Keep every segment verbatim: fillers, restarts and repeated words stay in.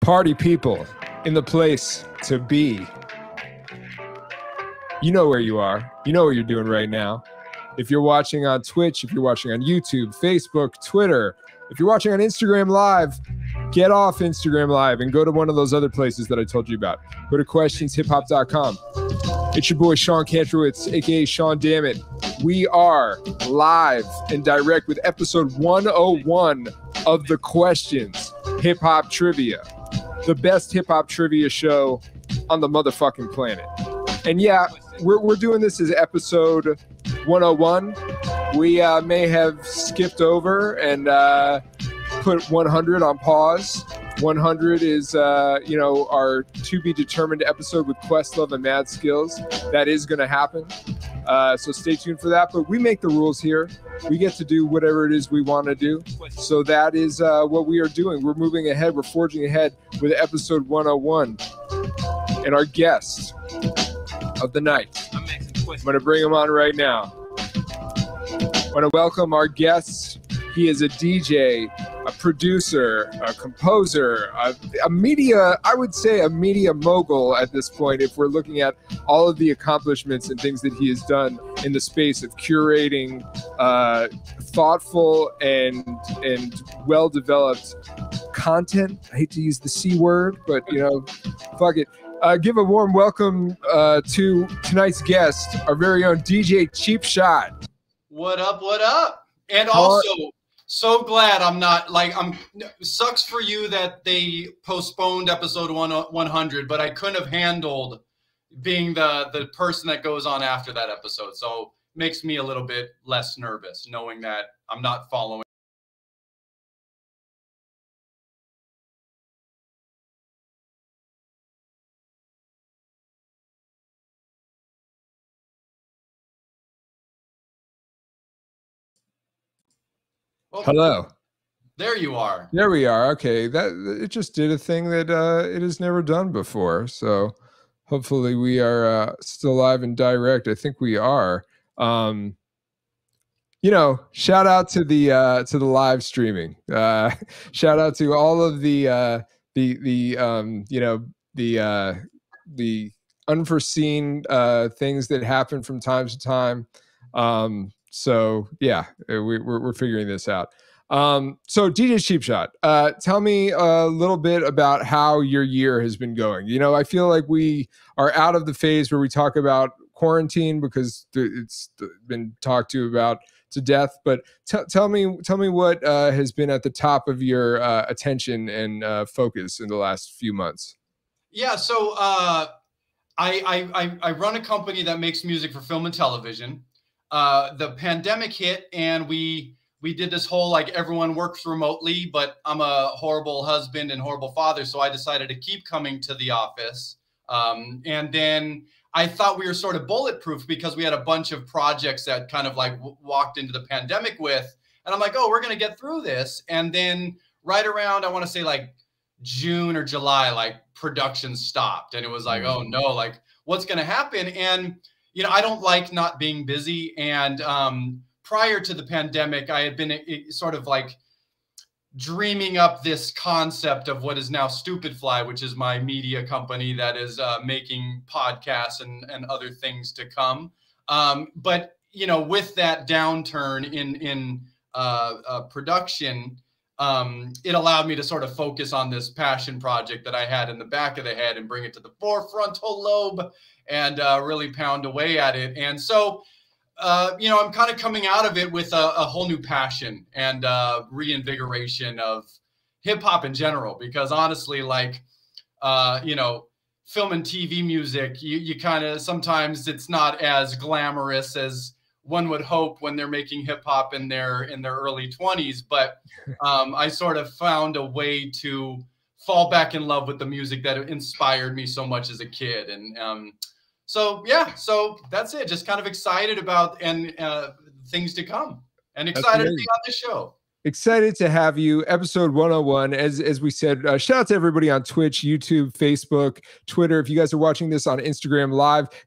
Party people in the place to be. You know where you are. You know what you're doing right now. If you're watching on Twitch, if you're watching on YouTube, Facebook, Twitter, if you're watching on Instagram Live, get off Instagram Live and go to one of those other places that I told you about. Go to questions hip hop dot com. It's your boy Sean Kantrowitz, aka Sean Dammit. We are live and direct with episode one oh one of the Questions Hip Hop Trivia, the best hip hop trivia show on the motherfucking planet. And yeah, we're we're doing this as episode one oh one. We uh, may have skipped over and uh, put one hundred on pause. one hundred is, uh, you know, our to-be-determined episode with Questlove and Mad Skills. That is going to happen. Uh, so stay tuned for that. But we make the rules here. We get to do whatever it is we want to do. So that is uh, what we are doing. We're moving ahead. We're forging ahead with episode one oh one. And our guest of the night, I'm going to bring him on right now. I want to welcome our guest. He is a D J, a producer, a composer, a, a media, I would say a media mogul at this point, if we're looking at all of the accomplishments and things that he has done in the space of curating uh, thoughtful and and well-developed content. I hate to use the C word, but, you know, fuck it. Uh, give a warm welcome uh, to tonight's guest, our very own D J Cheapshot. What up, what up? And also, so glad I'm not, like, I'm, sucks for you that they postponed episode one, one hundred, but I couldn't have handled being the, the person that goes on after that episode. So makes me a little bit less nervous knowing that I'm not following. Well, hello. There you are. There we are. Okay, that it just did a thing that uh, it has never done before. So hopefully we are uh, still live and direct. I think we are. Um, you know, shout out to the uh, to the live streaming. Uh, shout out to all of the uh, the the um, you know the uh, the unforeseen uh, things that happen from time to time. Um, So yeah, we, we're we're figuring this out. Um, so D J Cheapshot, uh, tell me a little bit about how your year has been going. You know, I feel like we are out of the phase where we talk about quarantine because it's been talked to about to death. But t- tell me, tell me what uh, has been at the top of your uh, attention and uh, focus in the last few months. Yeah, so uh, I, I I run a company that makes music for film and television. Uh, the pandemic hit and we we did this whole, like, everyone works remotely, but I'm a horrible husband and horrible father. So I decided to keep coming to the office. Um, and then I thought we were sort of bulletproof because we had a bunch of projects that kind of like w- walked into the pandemic with, and I'm like, oh, we're going to get through this. And then right around, I want to say like June or July, like production stopped and it was like, oh no, like what's going to happen? And you know, I don't like not being busy. And um, prior to the pandemic, I had been it, it, sort of like dreaming up this concept of what is now Stupid Fly, which is my media company that is uh, making podcasts and, and other things to come. Um, but, you know, with that downturn in, in uh, uh, production, um, it allowed me to sort of focus on this passion project that I had in the back of the head and bring it to the forefrontal lobe and uh, really pound away at it. And so, uh, you know, I'm kind of coming out of it with a, a whole new passion and uh, reinvigoration of hip hop in general, because honestly, like, uh, you know, film and T V music, you, you kind of, sometimes it's not as glamorous as one would hope when they're making hip hop in their, in their early twenties. But um, I sort of found a way to fall back in love with the music that inspired me so much as a kid. And, um, So, yeah, so that's it. Just kind of excited about and uh, things to come and excited to be on this show. Excited to have you. Episode one oh one. As as we said, uh, shout out to everybody on Twitch, YouTube, Facebook, Twitter. If you guys are watching this on Instagram Live,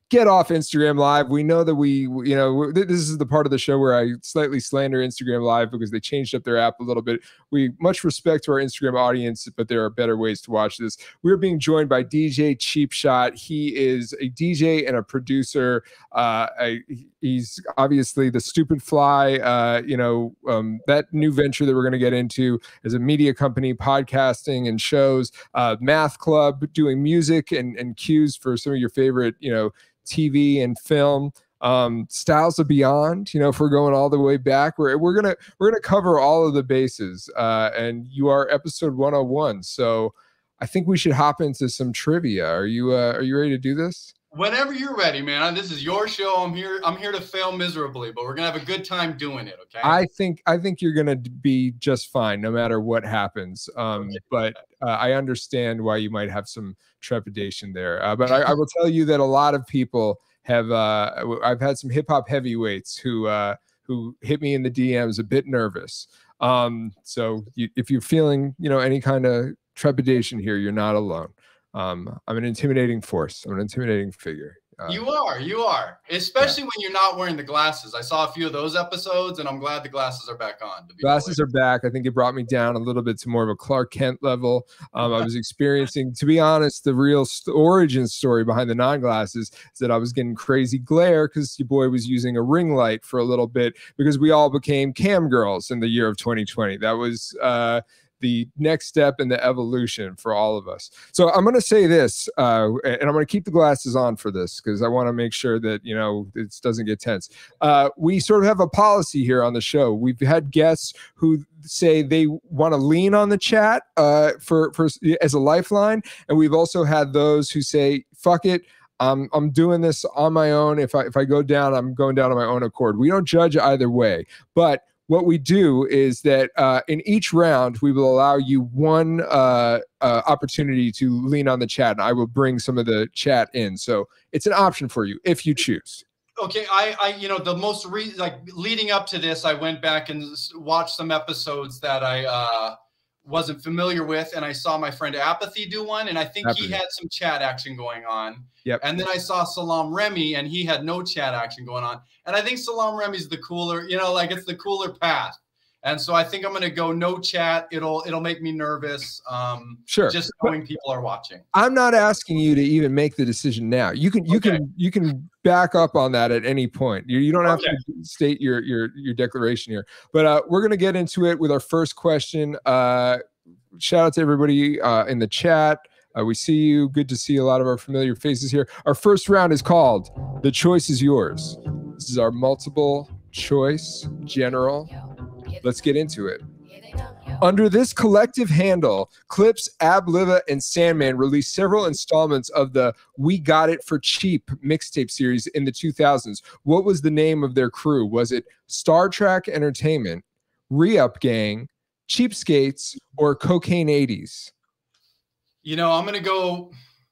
get off Instagram Live. We know that we, you know, this is the part of the show where I slightly slander Instagram Live because they changed up their app a little bit. We much respect to our Instagram audience, but there are better ways to watch this. We're being joined by D J Cheapshot. He is a D J and a producer. Uh, I, he's obviously the Stupid Fly, uh, you know, um, that new venture that we're going to get into as a media company, podcasting and shows, uh, Math Club, doing music and, and cues for some of your favorite, you know, T V and film, um, Styles of Beyond. You know, if we're going all the way back, we're we're gonna we're gonna cover all of the bases. Uh, and you are episode one oh one, so I think we should hop into some trivia. Are you uh, are you ready to do this? Whenever you're ready, man. This is your show. I'm here. I'm here to fail miserably, but we're gonna have a good time doing it. Okay. I think I think you're gonna be just fine, no matter what happens. Um, Okay. But uh, I understand why you might have some trepidation there. Uh, but I, I will tell you that a lot of people have. Uh, I've had some hip hop heavyweights who uh, who hit me in the D Ms a bit nervous. Um, so you, if you're feeling, you know, any kind of trepidation here, you're not alone. Um, I'm an intimidating force. I'm an intimidating figure. Uh, You are, you are, especially yeah. when you're not wearing the glasses. I saw a few of those episodes, and I'm glad the glasses are back on. To be glasses are back. I think it brought me down a little bit to more of a Clark Kent level. Um, I was experiencing, to be honest, the real st- origin story behind the non-glasses is that I was getting crazy glare because your boy was using a ring light for a little bit because we all became cam girls in the year of twenty twenty. That was uh, the next step in the evolution for all of us. So I'm going to say this, uh, and I'm going to keep the glasses on for this because I want to make sure that, you know, it doesn't get tense. Uh, we sort of have a policy here on the show. We've had guests who say they want to lean on the chat uh, for, for as a lifeline. And we've also had those who say, fuck it. I'm, I'm doing this on my own. If I, if I go down, I'm going down on my own accord. We don't judge either way, but what we do is that uh, in each round, we will allow you one uh, uh, opportunity to lean on the chat, and I will bring some of the chat in. So it's an option for you if you choose. Okay, I, I, you know, the most re like leading up to this, I went back and watched some episodes that I uh, wasn't familiar with, and I saw my friend Apathy do one, and I think Apathy. He had some chat action going on. Yep. And then I saw Salam Remy, and he had no chat action going on. And I think Salam Remy's the cooler, you know, like it's the cooler path. And so I think I'm going to go no chat. It'll it'll make me nervous. Um, sure. Just knowing but people are watching. I'm not asking you to even make the decision now. You can you okay. can you can back up on that at any point. You, you don't have okay. to state your your your declaration here. But uh, we're going to get into it with our first question. Uh, shout out to everybody uh, in the chat. Uh, we see you. Good to see a lot of our familiar faces here. Our first round is called The Choice is Yours. This is our multiple choice general. Let's get into it. Under this collective handle, Clips, Ab Liva, and Sandman released several installments of the We Got It for Cheap mixtape series in the two thousands. What was the name of their crew? Was it Star Trek Entertainment, Re-Up Gang, Cheapskates, or Cocaine eighties? You know, I'm going to go,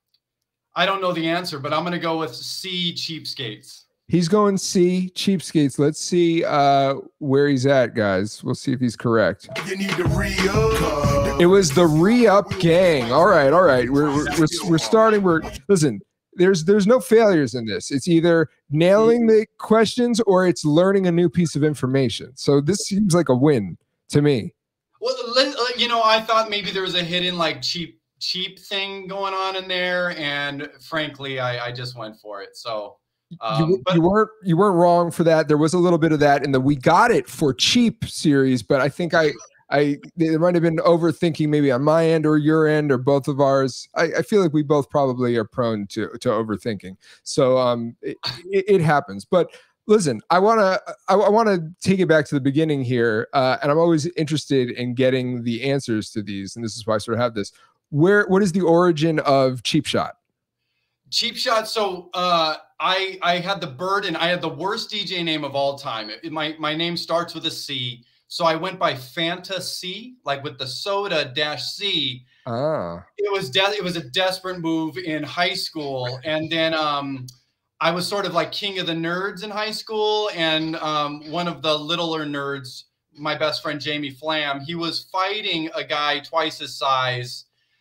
I don't know the answer, but I'm going to go with C, Cheapskates. He's going C, Cheapskates. Let's see uh, where he's at, guys. We'll see if he's correct. You need to re-up. It was the Re-Up Gang. All right, all right. We're, we're, we're, we're starting. We're Listen, there's, there's no failures in this. It's either nailing the questions or it's learning a new piece of information. So this seems like a win to me. Well, you know, I thought maybe there was a hidden, like, cheap cheap thing going on in there, and frankly I, I just went for it. So um, you, but, you weren't you weren't wrong for that. There was a little bit of that in the We Got It for Cheap series, but I think I I there might have been overthinking maybe on my end or your end or both of ours. I, I feel like we both probably are prone to to overthinking. So um it, it, it happens. But listen, I want to I, I want to take it back to the beginning here, uh, and I'm always interested in getting the answers to these, and this is why I sort of have this. Where what is the origin of Cheapshot? Cheapshot. So uh, I I had the burden. I had the worst D J name of all time. It, my my name starts with a C, so I went by Fanta C, like with the soda dash C. Ah. It was de- it was a desperate move in high school, and then um, I was sort of like king of the nerds in high school, and um, one of the littler nerds, my best friend Jamie Flam, he was fighting a guy twice his size.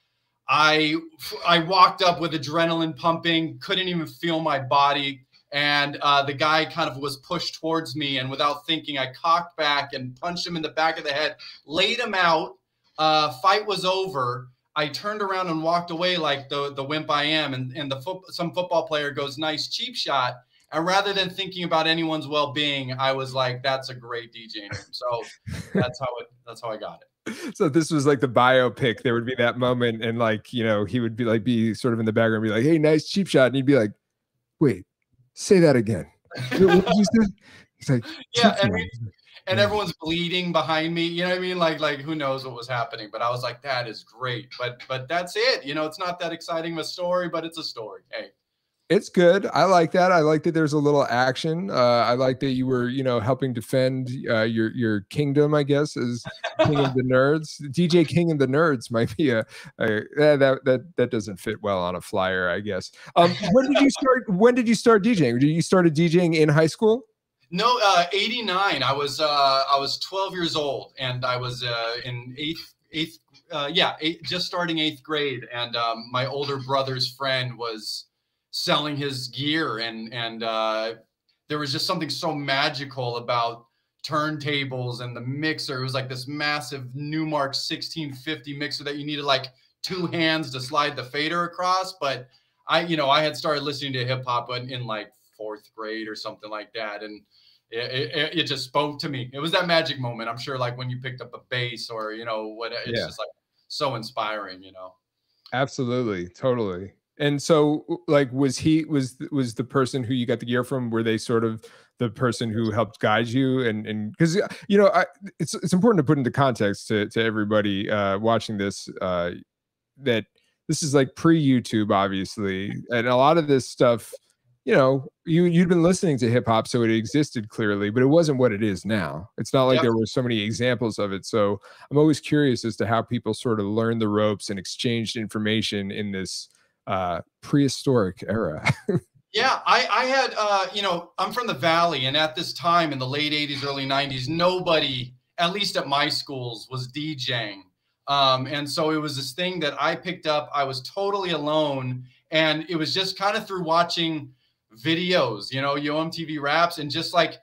I I walked up with adrenaline pumping, couldn't even feel my body. And uh, the guy kind of was pushed towards me, and without thinking, I cocked back and punched him in the back of the head, laid him out. Uh, fight was over. I turned around and walked away like the, the wimp I am. And, and the fo- some football player goes, "Nice cheap shot." And rather than thinking about anyone's well-being, I was like, "That's a great DJing." So that's how it. That's how I got it. So this was like the biopic. There would be that moment, and like, you know, he would be like, be sort of in the background, be like, "Hey, nice cheap shot," and he'd be like, "Wait, say that again." What did you say? He's like, yeah, and, we, and everyone's bleeding behind me. You know what I mean? Like, like who knows what was happening? But I was like, "That is great." But, but that's it. You know, it's not that exciting of a story, but it's a story. Hey. It's good. I like that. I like that there's a little action. Uh, I like that you were, you know, helping defend uh, your your kingdom, I guess, as King of the Nerds. D J King of the Nerds might be a, a that that that doesn't fit well on a flyer, I guess. Um, when did you start? When did you start DJing? Did you started DJing in high school? No, uh, eighty-nine. I was uh, I was twelve years old, and I was uh, in eighth eighth. Uh, yeah, eight, just starting eighth grade, and um, my older brother's friend was selling his gear, and and uh, there was just something so magical about turntables and the mixer. It was like this massive Newmark sixteen fifty mixer that you needed like two hands to slide the fader across. But I, you know, I had started listening to hip hop in, in like fourth grade or something like that, and it, it, it just spoke to me. It was that magic moment. I'm sure, like when you picked up a bass or you know what, it's yeah. just like so inspiring, you know. Absolutely, totally. And so, like, was he was was the person who you got the gear from? Were they sort of the person who helped guide you? And and because you know, I, it's it's important to put into context to to everybody uh, watching this uh, that this is like pre-YouTube, obviously, and a lot of this stuff, you know, you you'd been listening to hip hop, so it existed clearly, but it wasn't what it is now. It's not like yep. there were so many examples of it. So I'm always curious as to how people sort of learned the ropes and exchanged information in this uh prehistoric era. yeah i i had uh you know, I'm from the Valley, and at this time in the late eighties, early nineties, nobody, at least at my schools, was DJing. Um and so it was this thing that I picked up. I was totally alone, and it was just kind of through watching videos, you know, Yo M T V Raps, and just like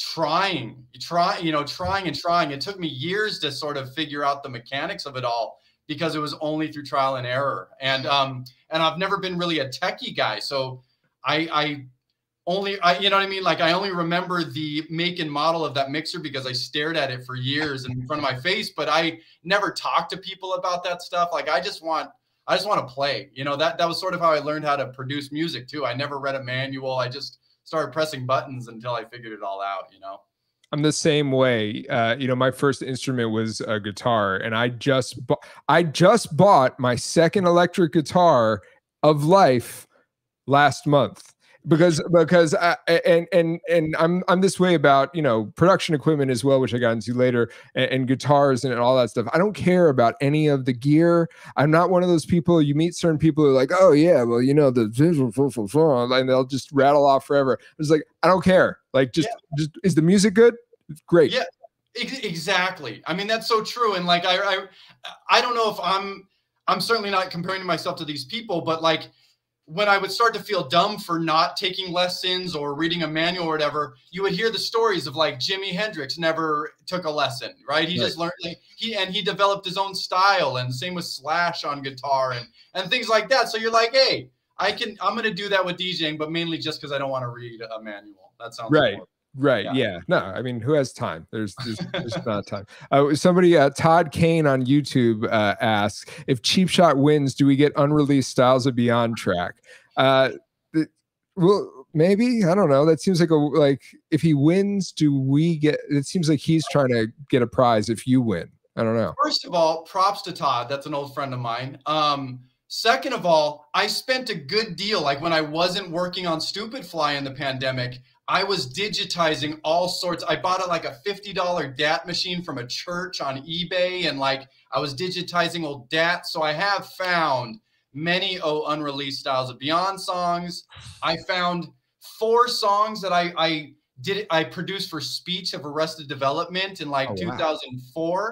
trying try you know trying and trying. It took me years to sort of figure out the mechanics of it all, because it was only through trial and error. And um, and I've never been really a techie guy, so I, I only, I, you know what I mean? Like I only remember the make and model of that mixer because I stared at it for years in front of my face, but I never talked to people about that stuff. Like I just want, I just want to play. You know, that that was sort of how I learned how to produce music too. I never read a manual. I just started pressing buttons until I figured it all out. You know. I'm the same way. Uh, you know, my first instrument was a guitar, and I just I just bought my second electric guitar of life last month because because I, and and and I'm I'm this way about, you know, production equipment as well, which I got into later, and, and guitars and all that stuff. I don't care about any of the gear. I'm not one of those people. You meet certain people who are like, oh yeah, well, you know, the and they'll just rattle off forever. It's like, I don't care. Like, just, yeah. just is the music good? Great. Yeah, exactly. I mean, that's so true. And like, I, I, I don't know if I'm, I'm certainly not comparing myself to these people, but like when I would start to feel dumb for not taking lessons or reading a manual or whatever, you would hear the stories of like Jimi Hendrix never took a lesson, right? He right. just learned, like, he, and he developed his own style, and same with Slash on guitar and, and things like that. So you're like, hey, I can, I'm going to do that with DJing, but mainly just because I don't want to read a manual. That sounds right. More. Right. Yeah. yeah. No, I mean, who has time? There's, there's, there's not time. Uh, somebody, uh, Todd Kane on YouTube uh, asks, if Cheapshot wins, do we get unreleased Styles of Beyond track? Uh, it, well, maybe. I don't know. That seems like a, like, if he wins, do we get, it seems like he's trying to get a prize if you win. I don't know. First of all, props to Todd. That's an old friend of mine. Um, second of all, I spent a good deal. Like when I wasn't working on Stupid Fly in the pandemic, I was digitizing all sorts. I bought a, like a fifty dollar D A T machine from a church on eBay, and like I was digitizing old D A T. So I have found many oh unreleased Styles of Beyond songs. I found four songs that I, I did. I produced for Speech of Arrested Development in like oh, two thousand four. Wow.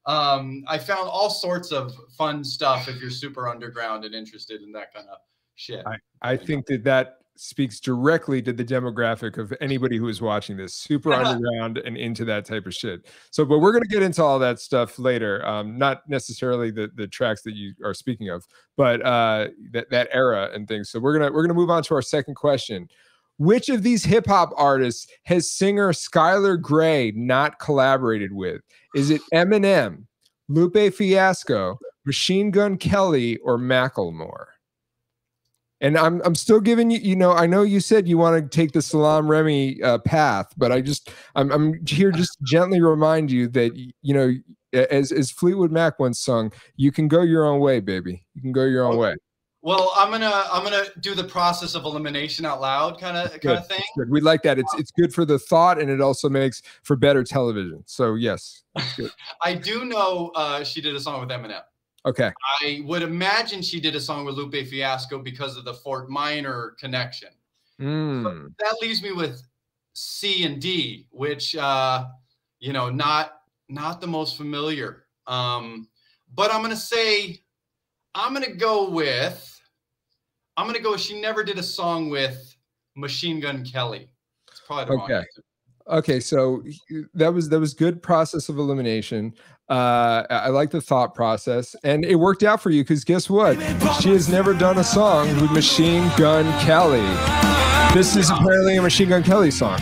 Um, I found all sorts of fun stuff if you're super underground and interested in that kind of shit. I, I think that that speaks directly to the demographic of anybody who is watching this, super underground and into that type of shit. So, but we're going to get into all that stuff later. Um, not necessarily the, the tracks that you are speaking of, but uh, that, that era and things. So we're going to, we're going to move on to our second question. Which of these hip hop artists has singer Skylar Grey not collaborated with? Is it Eminem, Lupe Fiasco, Machine Gun Kelly, or Macklemore? And I'm I'm still giving you, you know, I know you said you want to take the Salam Remy uh, path, but I just I'm I'm here just to gently remind you that, you know, as as Fleetwood Mac once sung, you can go your own way, baby. You can go your own way. Well, I'm gonna I'm gonna do the process of elimination out loud, kind of kind of thing. Good. We like that. It's it's good for the thought, and it also makes for better television. So yes, good. I do know uh, she did a song with Eminem. Okay. I would imagine she did a song with Lupe Fiasco because of the Fort Minor connection. Mm. So that leaves me with C and D, which uh, you know, not not the most familiar. Um, but I'm gonna say I'm gonna go with I'm gonna go. She never did a song with Machine Gun Kelly. It's probably the okay. wrong answer. Okay, so that was that was good process of elimination. Uh, I like the thought process, and it worked out for you because guess what? She has never done a song with Machine Gun Kelly. This is apparently a Machine Gun Kelly song.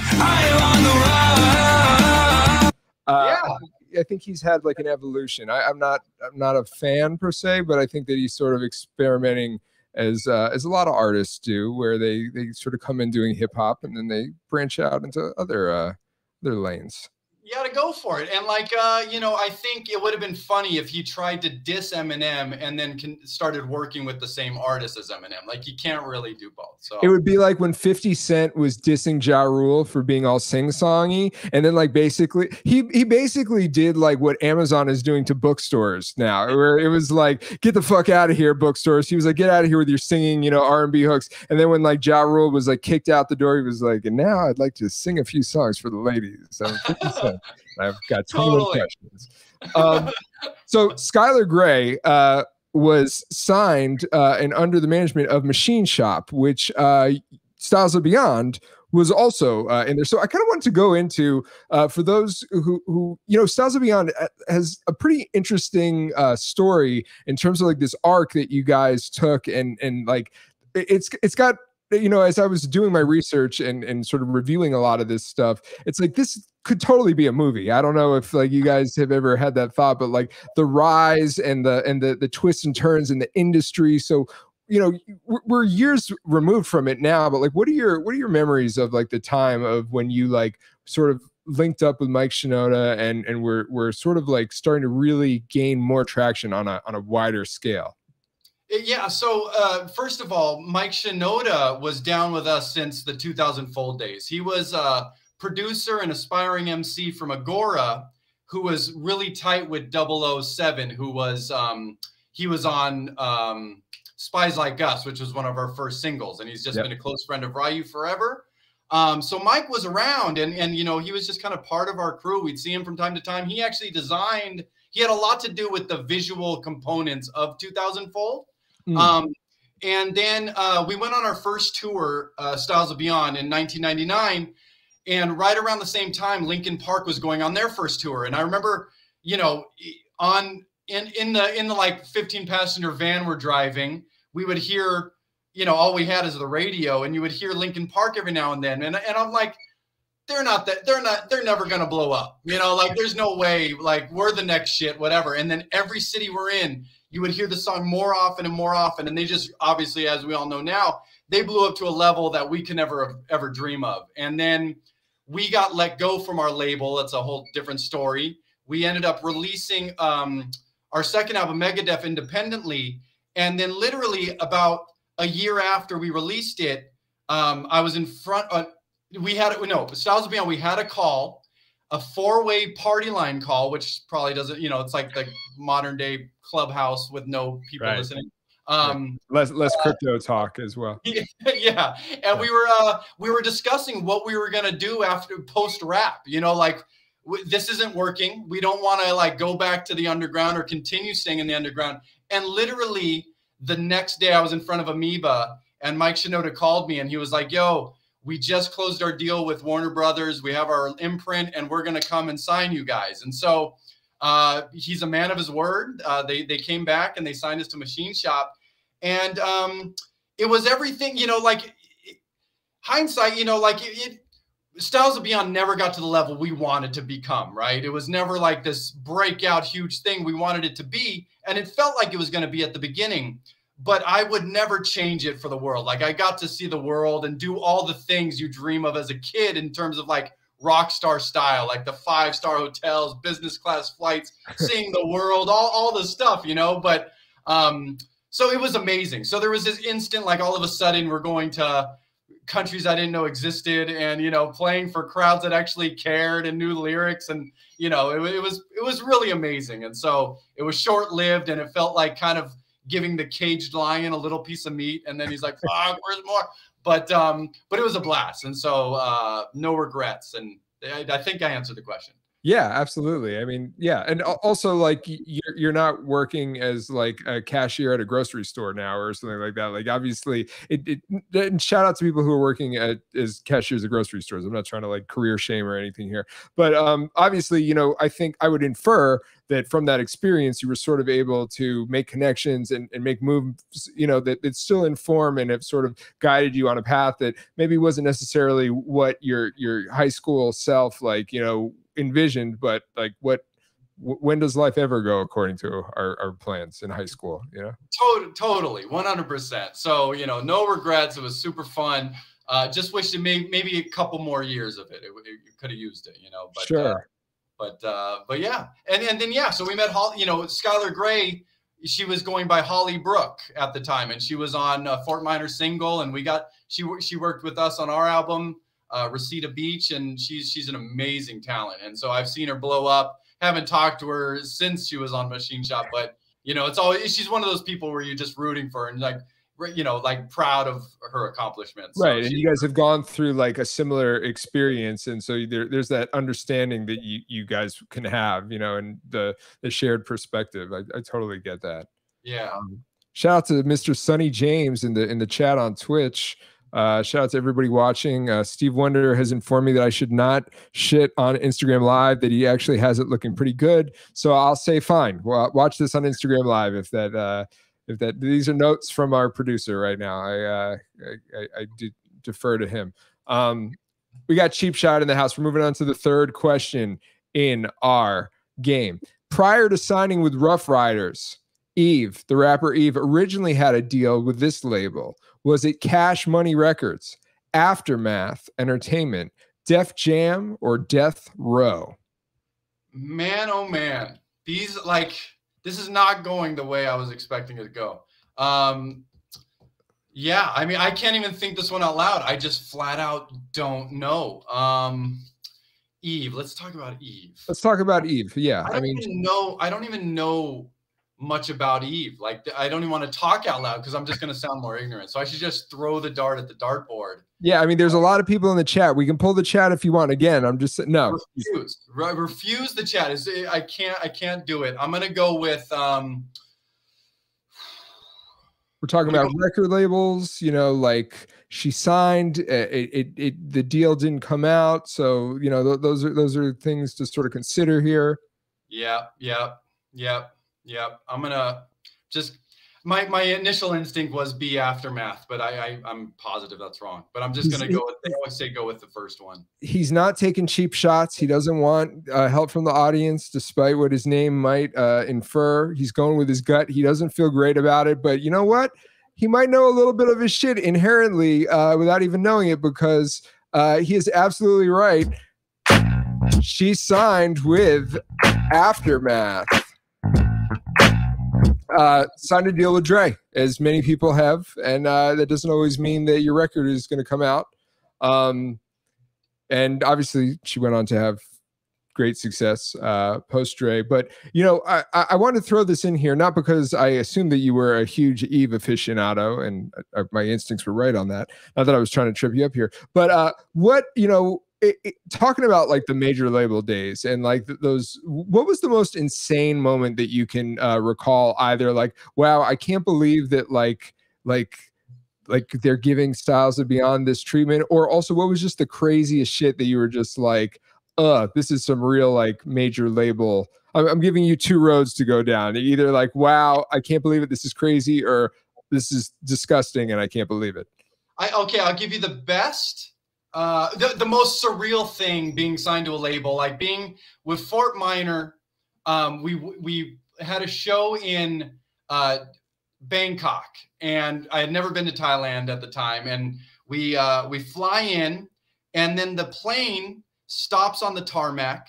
Uh, Yeah. I think he's had like an evolution. I, I'm not I'm not a fan per se, but I think that he's sort of experimenting as uh, as a lot of artists do, where they they sort of come in doing hip hop and then they branch out into other uh, other lanes. You got to go for it. And like, uh, you know, I think it would have been funny if he tried to diss Eminem and then can, started working with the same artist as Eminem. Like, you can't really do both. So it would be like when fifty Cent was dissing Ja Rule for being all sing-songy, and then like basically he he basically did like what Amazon is doing to bookstores now, where it was like, get the fuck out of here, bookstores. He was like, get out of here with your singing, you know, R and B hooks. And then when like Ja Rule was like kicked out the door, he was like, and now I'd like to sing a few songs for the ladies. So fifty Cent. I've got twenty-one Totally. questions. Um, so Skylar Grey uh, was signed uh, and under the management of Machine Shop, which uh, Styles of Beyond was also uh, in there. So I kind of wanted to go into, uh, for those who, who, you know, Styles of Beyond has a pretty interesting uh, story in terms of like this arc that you guys took, and and like it's it's got, you know, as I was doing my research and and sort of reviewing a lot of this stuff, it's like this could totally be a movie. I don't know if like you guys have ever had that thought, but like the rise and the and the the twists and turns in the industry. So, you know, we're, we're years removed from it now, but like, what are your what are your memories of like the time of when you like sort of linked up with Mike Shinoda and and we're we're sort of like starting to really gain more traction on a on a wider scale? Yeah. So uh, first of all, Mike Shinoda was down with us since the two thousand Fold days. He was a producer and aspiring M C from Agora, who was really tight with double oh seven, who was um, he was on um, Spies Like Us, which was one of our first singles, and he's just Yep. been a close friend of Ryu forever. Um, so Mike was around, and and you know, he was just kind of part of our crew. We'd see him from time to time. He actually designed. He had a lot to do with the visual components of two thousand Fold. Mm. Um, and then uh, we went on our first tour, uh, Styles of Beyond, in nineteen ninety-nine. And right around the same time, Linkin Park was going on their first tour. And I remember, you know, on in in the in the like fifteen passenger van we're driving, we would hear, you know, all we had is the radio, and you would hear Linkin Park every now and then. And and I'm like, they're not that they're not they're never gonna blow up. You know, like there's no way, like we're the next shit, whatever. And then every city we're in, you would hear the song more often and more often. And they just obviously, as we all know now, they blew up to a level that we can never ever dream of. And then we got let go from our label. That's a whole different story. We ended up releasing um, our second album, Megadeth, independently. And then literally about a year after we released it, um, I was in front of, we had, no, Styles of Beyond, we had a call, a four-way party line call, which probably doesn't, you know, it's like the modern day Clubhouse with no people Right. listening. Um, Less less crypto talk as well. yeah, and we were uh, we were discussing what we were gonna do after post rap. You know, like this isn't working. We don't want to like go back to the underground or continue staying in the underground. And literally the next day I was in front of Amoeba and Mike Shinoda called me and he was like, yo, we just closed our deal with Warner Brothers. We have our imprint and we're going to come and sign you guys. And so uh, he's a man of his word. Uh, they, they came back and they signed us to Machine Shop. And um, it was everything, you know, like hindsight, you know, like it, it Styles of Beyond never got to the level we wanted to become, right? It was never like this breakout huge thing we wanted it to be. And it felt like it was going to be at the beginning, but I would never change it for the world. Like I got to see the world and do all the things you dream of as a kid in terms of like rock star style, like the five-star hotels, business class flights, seeing the world, all, all the stuff, you know, but um, so it was amazing. So there was this instant, like all of a sudden we're going to countries I didn't know existed and, you know, playing for crowds that actually cared and knew lyrics. And, you know, it, it was, it was really amazing. And so it was short lived and it felt like kind of giving the caged lion a little piece of meat. And then he's like, fuck, where's more? But, um, but it was a blast. And so uh, no regrets. And I, I think I answered the question. Yeah, absolutely. I mean, yeah. And also like you're, you're not working as like a cashier at a grocery store now or something like that. Like obviously it, it and shout out to people who are working at as cashiers at grocery stores. I'm not trying to like career shame or anything here, but um, obviously, you know, I think I would infer that from that experience, you were sort of able to make connections and, and make moves, you know, that, that still inform and have sort of guided you on a path that maybe wasn't necessarily what your, your high school self, like, you know, envisioned, but like what w when does life ever go according to our, our plans in high school, you know? Totally, totally, one hundred percent. So, you know, no regrets. It was super fun. Uh, just wish it may, maybe a couple more years of it. It, it you could have used it, you know, but, sure. Uh, but, uh, but yeah. And, and then, yeah, so we met Holly, you know, Skylar Gray, she was going by Holly Brook at the time. And she was on uh, Fort Minor single. And we got, she, she worked with us on our album, uh, Reseda Beach. And she's, she's an amazing talent. And so I've seen her blow up. Haven't talked to her since she was on Machine Shop, but you know, it's always, she's one of those people where you're just rooting for her and like, you know, like proud of her accomplishments. Right. So and you guys have gone through like a similar experience. And so there, there's that understanding that you, you guys can have, you know, and the, the shared perspective. I, I totally get that. Yeah. Um, shout out to Mister Sonny James in the, in the chat on Twitch. Uh, shout out to everybody watching. Uh, Steve Wonder has informed me that I should not shit on Instagram Live, that he actually has it looking pretty good. So I'll say, fine, well, watch this on Instagram Live. If that, uh, if that, these are notes from our producer right now. I, uh, I, I, I do defer to him. Um, we got Cheapshot in the house. We're moving on to the third question in our game. Prior to signing with Rough Riders, Eve, the rapper Eve, originally had a deal with this label. Was it Cash Money Records, Aftermath Entertainment, Def Jam, or Death Row? Man, oh man. These, like, this is not going the way I was expecting it to go. Um, yeah, I mean, I can't even think this one out loud. I just flat out don't know. Um, Eve, let's talk about Eve. Let's talk about Eve. Yeah, I, don't I mean, even know. I don't even know much about Eve. Like, I don't even want to talk out loud because I'm just going to sound more ignorant. So I should just throw the dart at the dartboard. Yeah, I mean, there's a lot of people in the chat. We can pull the chat if you want. Again, I'm just no. Refuse. Re refuse the chat. Is I can't. I can't do it. I'm gonna go with. Um, We're talking about record labels. You know, like she signed. It, it, it the deal didn't come out. So you know, th those are those are things to sort of consider here. Yeah. Yeah. Yeah. Yeah. I'm gonna just. My, my initial instinct was be Aftermath, but I, I I'm positive that's wrong. But I'm just gonna go with. They always say go with the first one. He's not taking cheap shots. He doesn't want uh, help from the audience, despite what his name might uh, infer. He's going with his gut. He doesn't feel great about it, but you know what? He might know a little bit of his shit inherently uh, without even knowing it, because uh, he is absolutely right. She signed with Aftermath. Uh, signed a deal with Dre, as many people have, and uh, that doesn't always mean that your record is going to come out. Um, and obviously, she went on to have great success uh, post Dre. But you know, I, I want to throw this in here, not because I assumed that you were a huge Eve aficionado, and uh, my instincts were right on that. Not that I was trying to trip you up here, but uh, what you know, it, it, talking about like the major label days and like th those, what was the most insane moment that you can uh, recall? Either like, wow, I can't believe that like like like they're giving Styles of Beyond this treatment, or also what was just the craziest shit that you were just like, uh, this is some real like major label. I'm, I'm giving you two roads to go down. Either like, wow, I can't believe it, this is crazy, or this is disgusting and I can't believe it. I okay, I'll give you the best. Uh, the, the most surreal thing being signed to a label, like being with Fort Minor. Um, we we had a show in uh, Bangkok, and I had never been to Thailand at the time. And we uh, we fly in, and then the plane stops on the tarmac,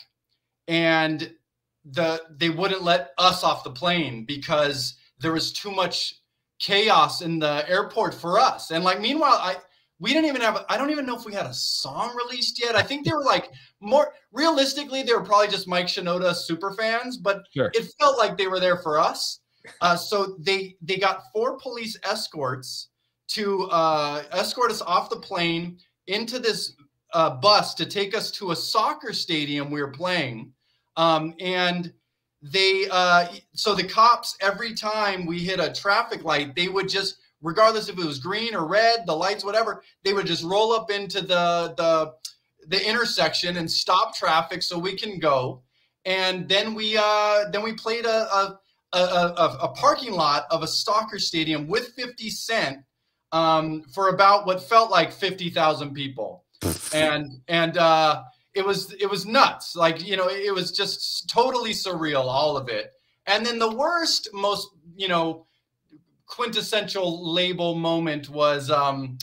and the they wouldn't let us off the plane because there was too much chaos in the airport for us. And like, meanwhile, I. We didn't even have, I don't even know if we had a song released yet. I think they were like more, realistically, they were probably just Mike Shinoda super fans, but sure. It felt like they were there for us. Uh, so they they got four police escorts to uh, escort us off the plane into this uh, bus to take us to a soccer stadium we were playing. Um, and they, uh, so the cops, every time we hit a traffic light, they would just, regardless if it was green or red, the lights, whatever, they would just roll up into the the the intersection and stop traffic so we can go. And then we uh, then we played a a, a a a parking lot of a soccer stadium with fifty Cent um, for about what felt like fifty thousand people, and and uh, it was it was nuts. Like, you know, it was just totally surreal, all of it. And then the worst, most, you know, quintessential label moment was um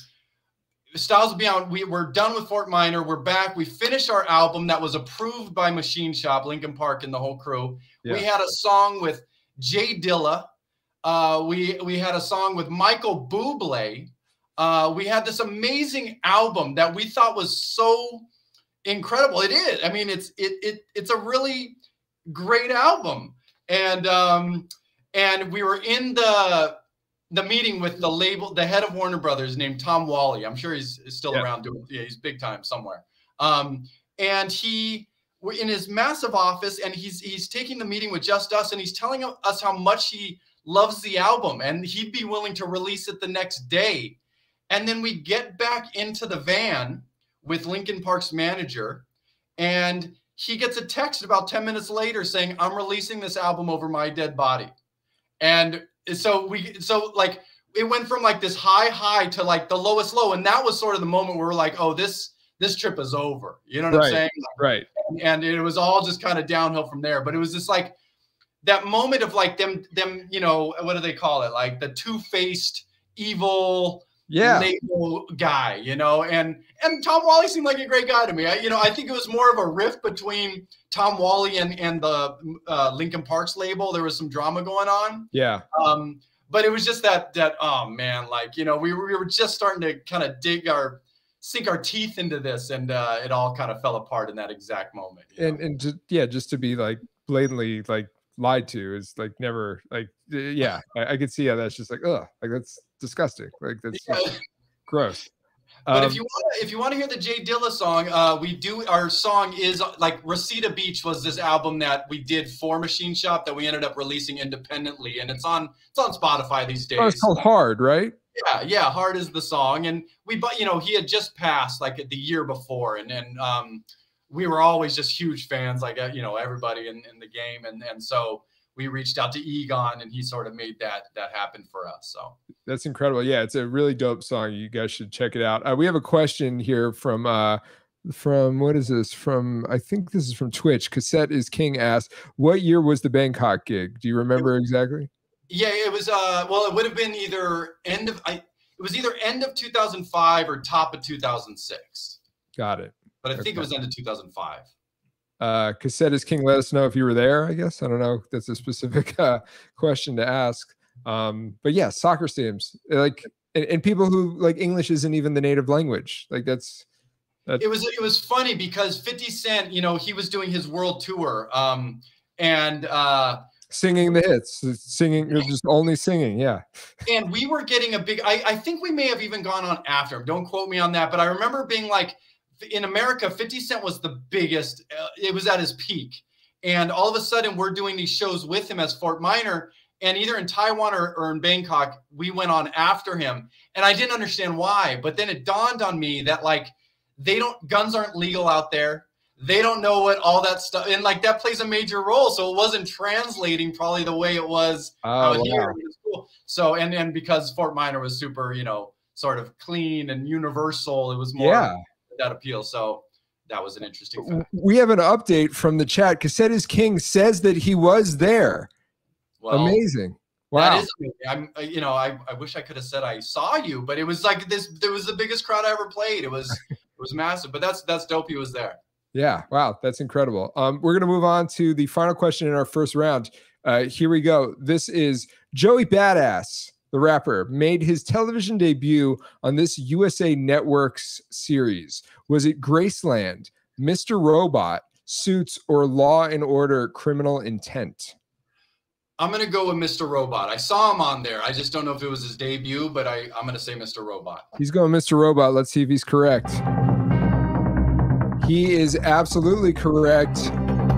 Styles of Beyond. We were done with Fort Minor. We're back. We finished our album that was approved by Machine Shop, Linkin Park, and the whole crew. Yeah. We had a song with Jay Dilla. Uh, we we had a song with Michael Bublé. Uh, we had this amazing album that we thought was so incredible. It is. I mean, it's it it it's a really great album. And um and we were in the the meeting with the label, the head of Warner Brothers, named Tom Wally. I'm sure he's, he's still yeah. around doing, yeah, he's big time somewhere. Um, and he, we're in his massive office, and he's, he's taking the meeting with just us, and he's telling us how much he loves the album, and he'd be willing to release it the next day. And then we get back into the van with Linkin Park's manager, and he gets a text about ten minutes later saying, I'm releasing this album over my dead body. And so we, so like, it went from like this high high to like the lowest low. And that was sort of the moment where we're like, oh, this, this trip is over. You know what right, I'm saying? Right. And, and it was all just kind of downhill from there. But it was just like that moment of like them, them, you know, what do they call it? Like the two-faced evil yeah. label guy, you know, and, and Tom Wally seemed like a great guy to me. I, you know, I think it was more of a rift between Tom Wally and, and the uh, Linkin Park's label. There was some drama going on. Yeah. Um, but it was just that, that, oh man, like, you know, we were, we were just starting to kind of dig our, sink our teeth into this, and uh, it all kind of fell apart in that exact moment. And, know? and just, yeah, just to be like blatantly like lied to is like never like, yeah, I, I could see how that's just like, ugh, like that's disgusting. Like that's yeah. gross. But um, if you want to, if you want to hear the Jay Dilla song, uh, we do. Our song is like Reseda Beach was this album that we did for Machine Shop that we ended up releasing independently, and it's on it's on Spotify these days. Oh, it's called Hard, right? Yeah, yeah, Hard is the song, and we, but you know, he had just passed like the year before, and and um, we were always just huge fans, like you know, everybody in, in the game, and and so we reached out to Egon, and he sort of made that that happen for us. So that's incredible. Yeah, it's a really dope song. You guys should check it out. Uh, we have a question here from uh, from what is this? From I think this is from Twitch. Cassette is King asked, "What year was the Bangkok gig? Do you remember exactly?" Yeah, it was. Uh, well, it would have been either end of I. It was either end of two thousand five or top of two thousand six. Got it. But I okay. think it was end of two thousand five. Uh, Cassette is King, let us know if you were there, I guess. I don't know. That's a specific uh, question to ask. Um, but yeah, soccer stadiums, like, and, and people who like English isn't even the native language. Like that's, that's. It was, it was funny because fifty Cent, you know, he was doing his world tour um, and uh, singing the hits, singing, just only singing. Yeah. And we were getting a big, I, I think we may have even gone on after him. Don't quote me on that. But I remember being like, in America, fifty Cent was the biggest. Uh, it was at his peak. And all of a sudden, we're doing these shows with him as Fort Minor. And either in Taiwan or, or in Bangkok, we went on after him. And I didn't understand why. But then it dawned on me that, like, they don't, guns aren't legal out there. They don't know what all that stuff, and like that plays a major role. So it wasn't translating probably the way it was oh, out wow. here in school. So, and, and because Fort Minor was super, you know, sort of clean and universal, it was more yeah. that appeal. So that was an interesting fact. We have an update from the chat. Cassette is King says that he was there. Well, amazing. Wow. That is amazing. I'm, you know, I, I wish I could have said I saw you, but it was like this, there was the biggest crowd I ever played. It was, it was massive, but that's, that's dope. He was there. Yeah. Wow. That's incredible. Um, we're going to move on to the final question in our first round. Uh, here we go. This is Joey Badass, the rapper, made his television debut on this U S A Network's series. Was it Graceland, Mister Robot, Suits, or Law and Order Criminal Intent? I'm going to go with Mister Robot. I saw him on there. I just don't know if it was his debut, but I, I'm going to say Mister Robot. He's going Mister Robot. Let's see if he's correct. He is absolutely correct.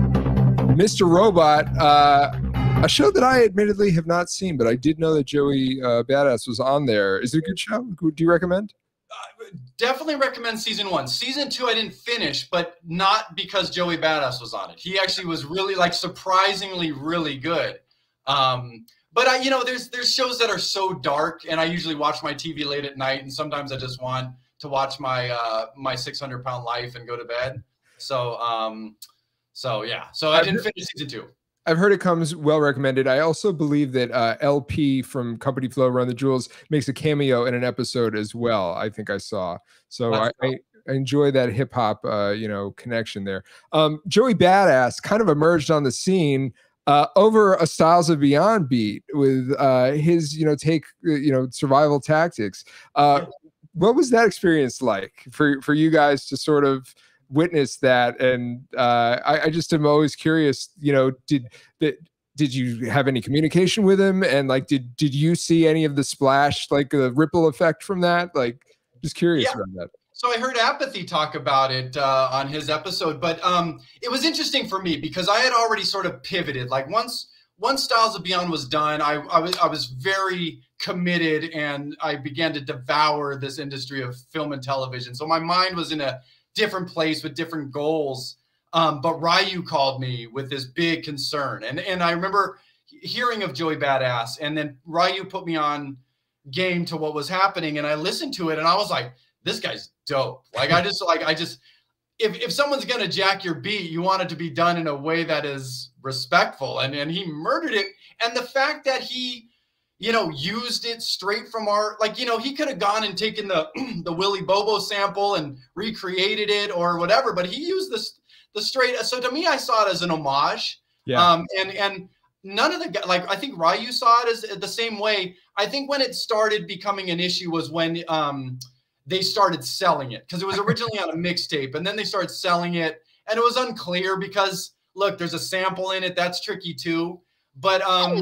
Mister Robot, uh, a show that I admittedly have not seen, but I did know that Joey uh, Badass was on there. Is it a good show? Do you recommend? Uh, definitely recommend season one. Season two I didn't finish, but not because Joey Badass was on it. He actually was really, like, surprisingly really good. Um, but I, you know, there's there's shows that are so dark, and I usually watch my T V late at night, and sometimes I just want to watch my uh, my six hundred pound life and go to bed. So um, so yeah. So I didn't finish season two. I've heard it comes well recommended. I also believe that uh, L P from Company Flow, Run the Jewels, makes a cameo in an episode as well. I think I saw. So I, I, I enjoy that hip hop, uh, you know, connection there. Um, Joey Badass kind of emerged on the scene uh, over a Styles of Beyond beat with uh, his, you know, take, you know, survival tactics. Uh, what was that experience like for for you guys to sort of witness that? And uh, I, I just am always curious, you know, did that did you have any communication with him? And like, did did you see any of the splash, like the ripple effect from that? Like, just curious yeah. about that. So I heard Apathy talk about it uh, on his episode, but um, it was interesting for me because I had already sort of pivoted. Like once once Styles of Beyond was done, I, I was I was very committed, and I began to devour this industry of film and television. So my mind was in a different place with different goals. Um, but Ryu called me with this big concern, and and I remember hearing of Joey Badass, and then Ryu put me on game to what was happening, and I listened to it, and I was like, this guy's dope. Like I just like I just if if someone's gonna jack your beat, you want it to be done in a way that is respectful, and and he murdered it. And the fact that he, you know, used it straight from our, like, you know, he could have gone and taken the the Willy Bobo sample and recreated it or whatever, but he used this the straight. So to me, I saw it as an homage. Yeah. Um, and and none of the, like, I think Ryu saw it as the same way. I think when it started becoming an issue was when um they started selling it, because it was originally on a mixtape, and then they started selling it, and it was unclear because look, there's a sample in it. That's tricky too. But um,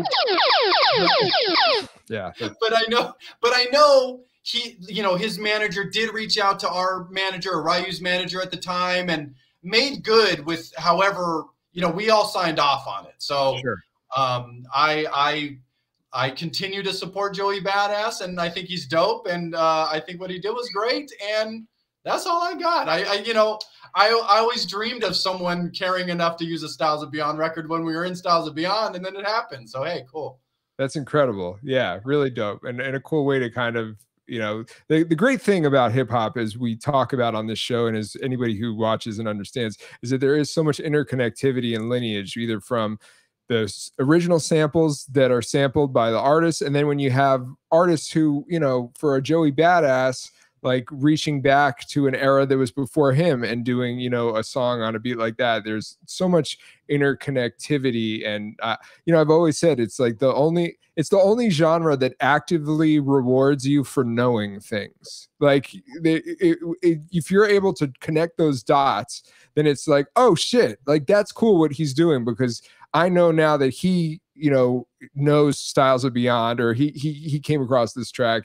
yeah. But I know, but I know he, you know, his manager did reach out to our manager, or Ryu's manager at the time, and made good with however, you know, we all signed off on it. So sure. um, I I I continue to support Joey Badass, and I think he's dope, and uh, I think what he did was great, and that's all I got. I, I you know. I, I always dreamed of someone caring enough to use a Styles of Beyond record when we were in Styles of Beyond, and then it happened. So, hey, cool. That's incredible. Yeah, really dope. And, and a cool way to kind of, you know, the, the great thing about hip hop, as we talk about on this show, and as anybody who watches and understands, is that there is so much interconnectivity and lineage, either from the original samples that are sampled by the artists, and then when you have artists who, you know, for a Joey Badass, like reaching back to an era that was before him and doing, you know, a song on a beat like that. There's so much interconnectivity. And, uh, you know, I've always said it's like the only, it's the only genre that actively rewards you for knowing things. Like it, it, it, if you're able to connect those dots, then it's like, oh shit, like that's cool what he's doing, because I know now that he, you know, knows Styles of Beyond, or he he he came across this track and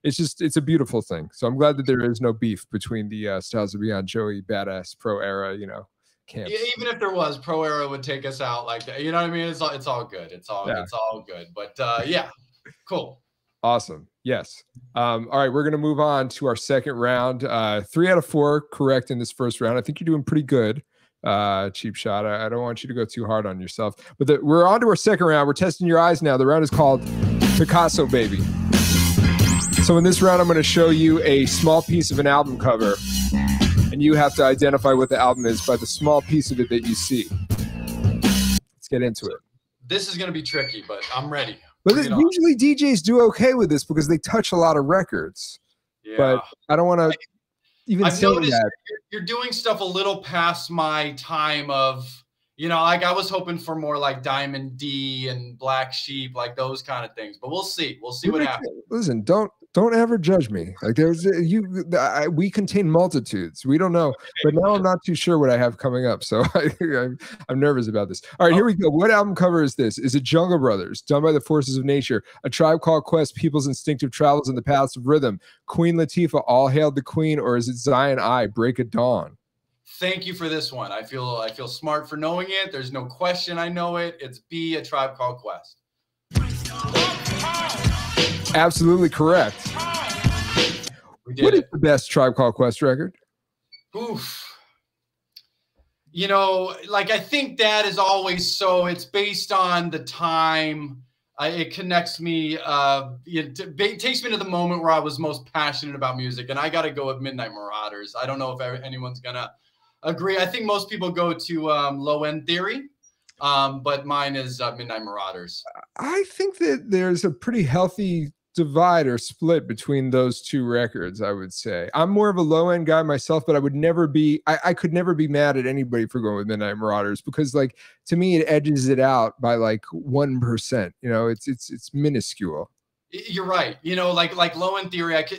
it's just it's a beautiful thing. So I'm glad that there is no beef between the uh, Styles of Beyond Joey Badass Pro Era, you know, camps. Even if there was, Pro Era would take us out like that. You know what I mean? It's all it's all good. It's all yeah. it's all good. But uh, yeah, cool. Awesome. Yes. Um, all right, we're gonna move on to our second round. Uh, three out of four correct in this first round. I think you're doing pretty good. Uh, Cheapshot. I, I don't want you to go too hard on yourself. But the, we're on to our second round. We're testing your eyes now. The round is called Picasso Baby. So in this round, I'm going to show you a small piece of an album cover, and you have to identify what the album is by the small piece of it that you see. Let's get into it. This is going to be tricky, but I'm ready. But it, usually D Js do okay with this because they touch a lot of records. Yeah. But I don't want to even I've say noticed that. You're, you're doing stuff a little past my time of, you know, like I was hoping for more like Diamond D and Black Sheep, like those kind of things. But we'll see. We'll see what happens. Listen, don't don't ever judge me. Like there's you, I, we contain multitudes. We don't know, but now I'm not too sure what I have coming up. So I, I'm, I'm nervous about this. All right, here we go. What album cover is this? Is it Jungle Brothers, Done by the Forces of Nature, A Tribe Called Quest, People's Instinctive Travels in the Paths of Rhythm, Queen Latifah, All Hail the Queen, or is it Zion I, Break of Dawn? Thank you for this one. I feel I feel smart for knowing it. There's no question I know it. It's B, A Tribe Called Quest. Absolutely correct. We did what it. is the best Tribe Called Quest record? Oof. You know, like I think that is always so. It's based on the time. Uh, it connects me. Uh, it, it takes me to the moment where I was most passionate about music, and I got to go with Midnight Marauders. I don't know if anyone's gonna agree. I think most people go to um, Low End Theory. Um, but mine is uh, Midnight Marauders. I think that there's a pretty healthy divide or split between those two records, I would say. I'm more of a low end guy myself, but I would never be, I, I could never be mad at anybody for going with Midnight Marauders because like, to me, it edges it out by like one percent, you know, it's, it's, it's minuscule. You're right. You know, like, like Low End Theory, I could,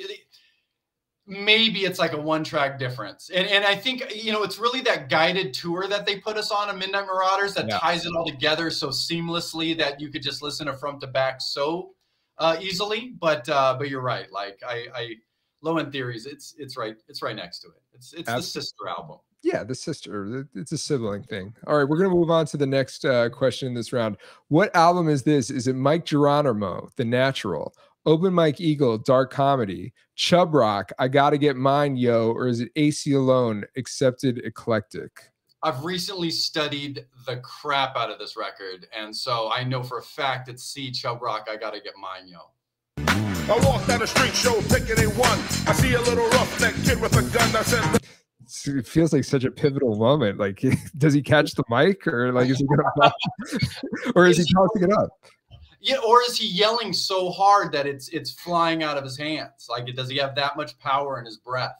maybe it's like a one track difference. And, and I think, you know, it's really that guided tour that they put us on a Midnight Marauders that yeah. ties it all together so seamlessly that you could just listen to front to back so uh, easily. But, uh, but you're right. Like I, I Low End Theories, it's, it's right. It's right next to it. It's, it's Absolutely. the sister album. Yeah. The sister, it's a sibling thing. All right. We're going to move on to the next uh, question in this round. What album is this? Is it Mike Geronimo, The Natural, Open Mike Eagle, Dark Comedy, Chub Rock, I Gotta Get Mine, Yo, or is it A C Alone, Accepted Eclectic? I've recently studied the crap out of this record, and so I know for a fact it's C, Chub Rock, I Gotta Get Mine, Yo. I walked down the street, show picking a one. I see a little roughneck kid with a gun. I said, it feels like such a pivotal moment. Like, does he catch the mic, or like is he gonna, or is, is he tossing it up? Yeah, or is he yelling so hard that it's it's flying out of his hands? Like, does he have that much power in his breath?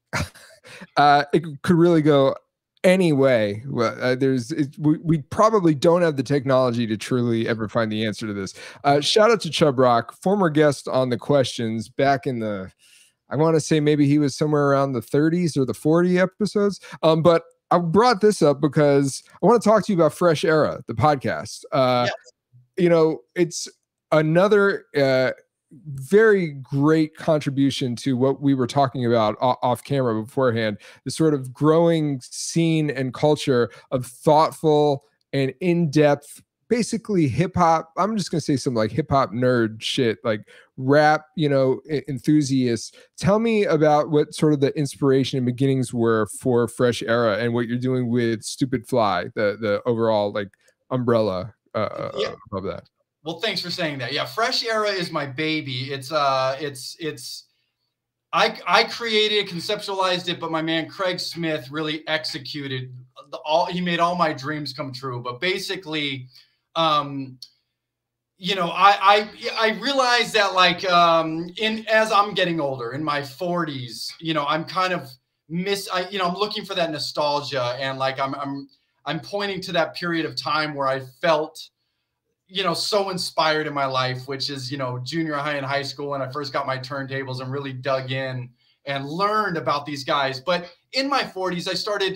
uh, it could really go any way. Well, uh, there's it, we, we probably don't have the technology to truly ever find the answer to this. Uh, shout out to Chub Rock, former guest on the questions back in the, I want to say maybe he was somewhere around the thirties or the forty episodes. Um, but I brought this up because I want to talk to you about Fresh Era, the podcast. Uh, yes. You know, it's another uh, very great contribution to what we were talking about off camera beforehand, the sort of growing scene and culture of thoughtful and in-depth, basically hip hop. I'm just going to say some like hip hop nerd shit, like rap, you know, enthusiasts. Tell me about what sort of the inspiration and beginnings were for Fresh Era and what you're doing with Stupid Fly, the, the overall like umbrella. Uh, yeah. Love that. Well, thanks for saying that. Yeah, Fresh Era is my baby. It's uh, it's it's. I I created, conceptualized it, but my man Craig Smith really executed the, all. He made all my dreams come true. But basically, um, you know, I I I realized that like um, in as I'm getting older, in my forties, you know, I'm kind of miss. I you know, I'm looking for that nostalgia, and like I'm I'm. I'm pointing to that period of time where I felt, you know, so inspired in my life, which is, you know, junior high and high school when I first got my turntables and really dug in and learned about these guys. But in my forties, I started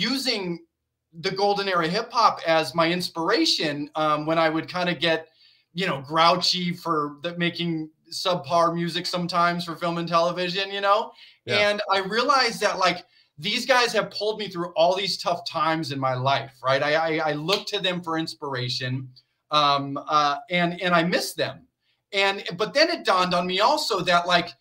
using the golden era hip hop as my inspiration um, when I would kind of get you know, grouchy for the, making subpar music sometimes for film and television, you know? Yeah. And I realized that like these guys have pulled me through all these tough times in my life, right? I, I, I look to them for inspiration, um, uh, and, and I miss them. And, but then it dawned on me also that like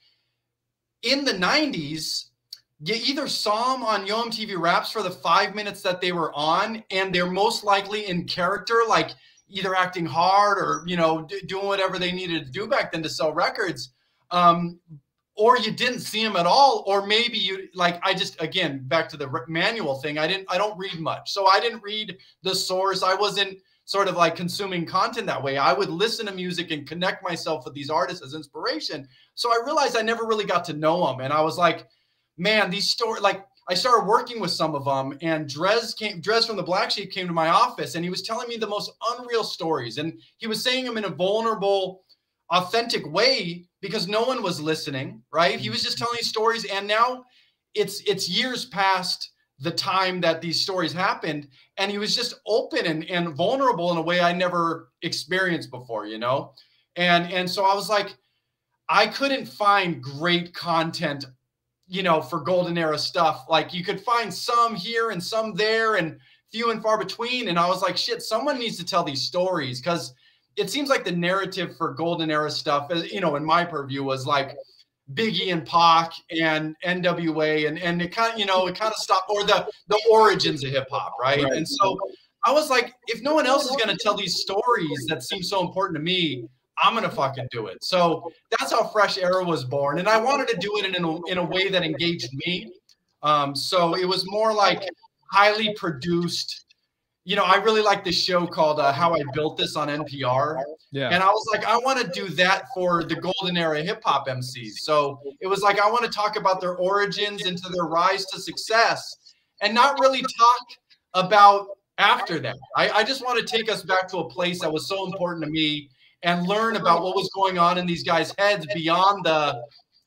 in the nineties, you either saw them on Yo M T V Raps for the five minutes that they were on, and they're most likely in character, like either acting hard or, you know, doing whatever they needed to do back then to sell records. Um, or you didn't see them at all. Or maybe you like, I just, again, back to the manual thing. I didn't, I don't read much. So I didn't read the source. I wasn't sort of like consuming content that way. I would listen to music and connect myself with these artists as inspiration. So I realized I never really got to know them. And I was like, man, these stories, like I started working with some of them, and Drez came, Drez from the Black Sheep came to my office, and he was telling me the most unreal stories. And he was saying them in a vulnerable, authentic way because no one was listening, right? He was just telling these stories. And now it's, it's years past the time that these stories happened. And he was just open and, and vulnerable in a way I never experienced before, you know? And, and so I was like, I couldn't find great content, you know, for golden era stuff. Like you could find some here and some there and few and far between. And I was like, shit, someone needs to tell these stories, because it seems like the narrative for golden era stuff, you know, in my purview was like Biggie and Pac and N W A, and, and it kind of, you know, it kind of stopped, or the, the origins of hip hop. Right? Right. And so I was like, if no one else is going to tell these stories that seem so important to me, I'm going to fucking do it. So that's how Fresh Era was born. And I wanted to do it in a, in a way that engaged me. Um, so it was more like highly produced. You know, I really like this show called uh, How I Built This on N P R. Yeah. And I was like, I want to do that for the golden era hip hop M Cs. So it was like, I want to talk about their origins into their rise to success and not really talk about after that. I, I just want to take us back to a place that was so important to me and learn about what was going on in these guys' heads beyond the,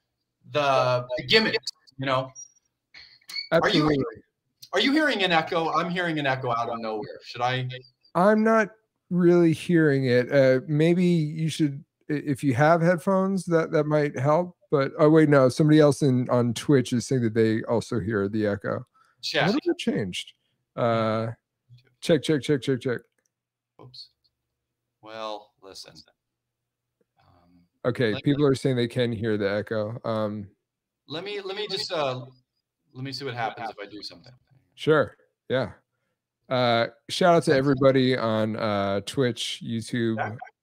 the, the gimmicks, you know? Absolutely. Are you, Are you hearing an echo? I'm hearing an echo out of nowhere. Should I? I'm not really hearing it. Uh, maybe you should, if you have headphones, that, that might help. But, oh, wait, no. Somebody else in on Twitch is saying that they also hear the echo. Check. What have changed? Uh, check, check, check, check, check. Oops. Well, listen. Um, okay, people me, are saying they can hear the echo. Um, let me, let me just, uh, let me see what happens if I do something. Sure. Yeah. Uh, shout out to everybody on uh, Twitch, YouTube.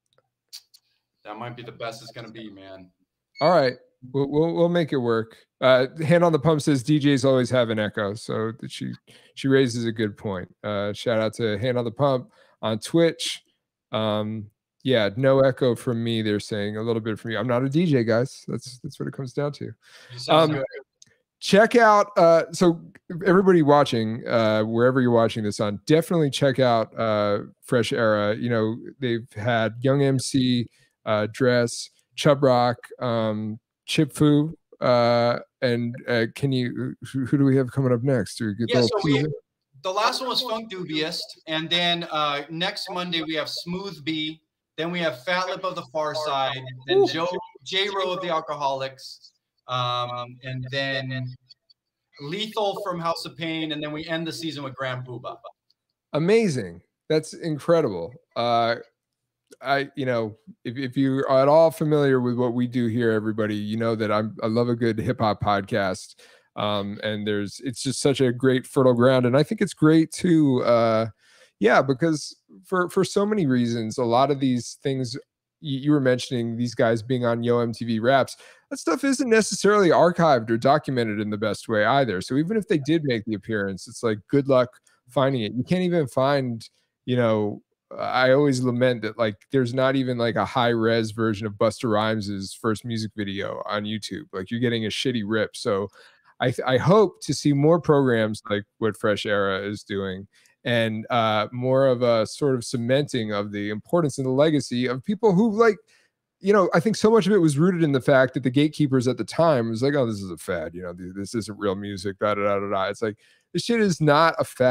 That might be the best it's going to be, man. All right. We'll, we'll, we'll make it work. Uh, Hand on the Pump says D Js always have an echo. So she, she raises a good point. Uh, shout out to Hand on the Pump on Twitch. Um, yeah, no echo from me. They're saying a little bit from me. I'm not a D J, guys. That's, that's what it comes down to. Um, good. Check out, uh, so everybody watching, uh, wherever you're watching this on, definitely check out uh, Fresh Era. You know, they've had Young M C, uh, Dress, Chub Rock, um, Chip Fu, uh, and uh, can you, who, who do we have coming up next? Do we get yeah, so we, the last one was Funk Dubious, and then uh, next Monday we have Smooth B, then we have Fat Lip of the Far Side, then Joe J-Ro of the Alcoholics, Um, and then Lethal from House of Pain, and then we end the season with Grand Poobah. Amazing. That's incredible. Uh, I, you know, if, if you are at all familiar with what we do here, everybody, you know that I'm, I love a good hip hop podcast. Um, and there's, it's just such a great fertile ground. And I think it's great too. Uh, yeah, because for, for so many reasons, a lot of these things you, you were mentioning, these guys being on Yo M T V Raps, that stuff isn't necessarily archived or documented in the best way either. So even if they did make the appearance, it's like, good luck finding it. You can't even find, you know, I always lament that like there's not even like a high res version of Busta Rhymes' first music video on YouTube. Like you're getting a shitty rip. So I, I hope to see more programs like what Fresh Era is doing, and uh, more of a sort of cementing of the importance and the legacy of people who, like, you know, I think so much of it was rooted in the fact that the gatekeepers at the time was like, oh, this is a fad. You know, this isn't real music. Da, da, da, da, da. It's like, this shit is not a fad.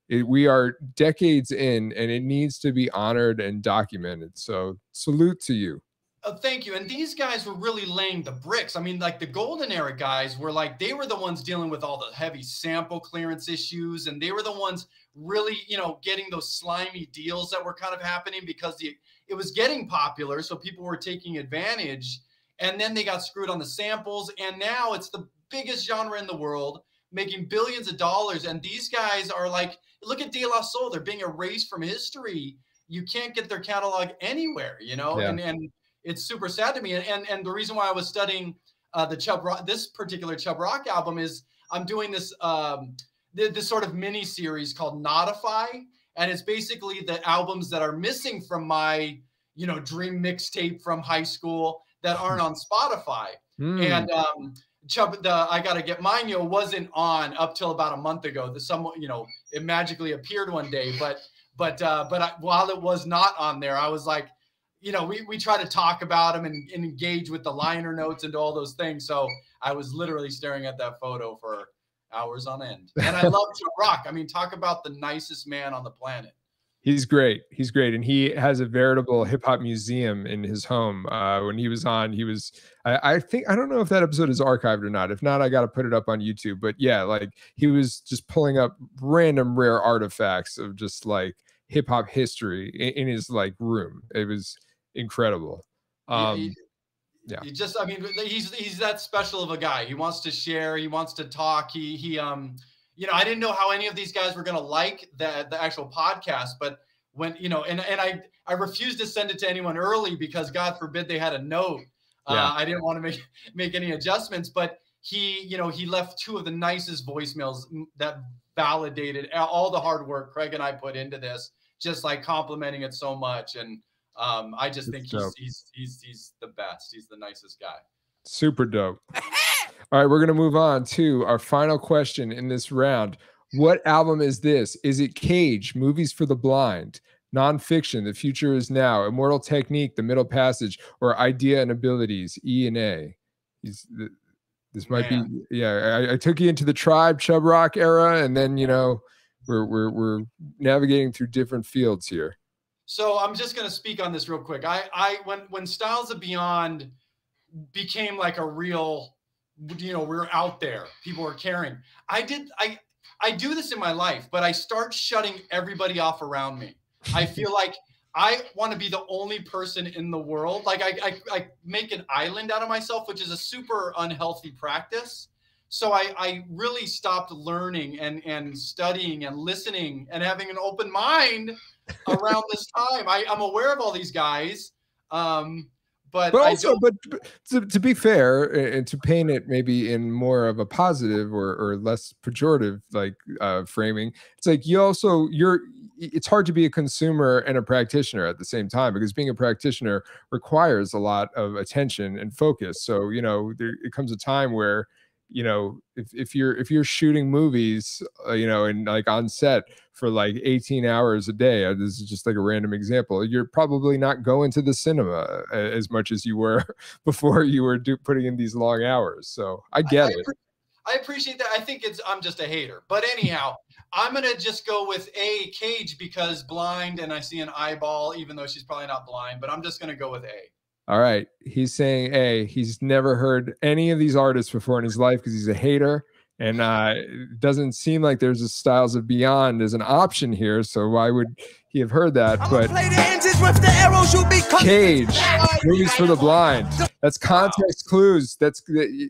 it, we are decades in, and it needs to be honored and documented. So salute to you. Oh, thank you. And these guys were really laying the bricks. I mean, like the golden era guys were like, they were the ones dealing with all the heavy sample clearance issues. And they were the ones really, you know, getting those slimy deals that were kind of happening because the, it was getting popular. So people were taking advantage, and then they got screwed on the samples. And now it's the biggest genre in the world, making billions of dollars. And these guys are like, look at De La Soul. They're being erased from history. You can't get their catalog anywhere, you know, Yeah. and, and, it's super sad to me. And, and, and the reason why I was studying uh, the Chubb Rock, this particular Chubb Rock album is I'm doing this, um, th this sort of mini series called Notify. And it's basically the albums that are missing from my, you know, dream mixtape from high school that aren't on Spotify. Mm. And um, Chubb, the I Gotta Get Mine, you know, wasn't on up till about a month ago. The some, you know, it magically appeared one day. But, but, uh, but I, while it was not on there, I was like, you know, we, we try to talk about them and, and engage with the liner notes and all those things. So I was literally staring at that photo for hours on end. And I love Chubb Rock. I mean, talk about the nicest man on the planet. He's great. He's great. And he has a veritable hip hop museum in his home. Uh, when he was on, he was, I, I think, I don't know if that episode is archived or not. If not, I got to put it up on YouTube. But yeah, like he was just pulling up random rare artifacts of just like hip hop history in, in his like room. It was incredible. Um, he, yeah. He just, I mean, he's, he's that special of a guy. He wants to share. He wants to talk. He, he, um, you know, I didn't know how any of these guys were going to like the, the actual podcast, but when, you know, and, and I, I refused to send it to anyone early because God forbid they had a note. Yeah. Uh, I didn't want to make, make any adjustments, but he, you know, he left two of the nicest voicemails that validated all the hard work Craig and I put into this, just like complimenting it so much. And, Um, I just think he's, he's, he's, he's the best. He's the nicest guy. Super dope. All right, we're going to move on to our final question in this round. What album is this? Is it Cage, Movies for the Blind, Nonfiction, The Future is Now, Immortal Technique, The Middle Passage, or Idea and Abilities, E and A? He's, this might Man. be, yeah, I, I took you into the Tribe, Chubb Rock era, and then, you know, we're, we're, we're navigating through different fields here. So I'm just going to speak on this real quick. I, I, when, when Styles of Beyond became like a real, you know, we're out there, people are caring. I did, I, I do this in my life, but I start shutting everybody off around me. I feel like I want to be the only person in the world. Like I, I, I make an island out of myself, which is a super unhealthy practice. So I, I really stopped learning and, and studying and listening and having an open mind around this time. I, I'm aware of all these guys. Um, but, but I also, but to, to be fair and to paint it maybe in more of a positive or, or less pejorative, like uh, framing, it's like you also, you're, it's hard to be a consumer and a practitioner at the same time, because being a practitioner requires a lot of attention and focus. So, you know, there it comes a time where, you know, if, if you're if you're shooting movies, uh, you know, and like on set for like eighteen hours a day, uh, this is just like a random example, you're probably not going to the cinema as much as you were before you were do, putting in these long hours. So I get I, I it. I appreciate that. I think it's, I'm just a hater. But anyhow, I'm going to just go with A, Cage, because blind, and I see an eyeball, even though she's probably not blind, but I'm just going to go with A. All right. He's saying A. He's never heard any of these artists before in his life because he's a hater. And uh, it doesn't seem like there's a Styles of Beyond as an option here. So why would he have heard that? I'm but play the engines with the arrows, you'll be Cage, Movies for the Blind. That's context wow. clues. That's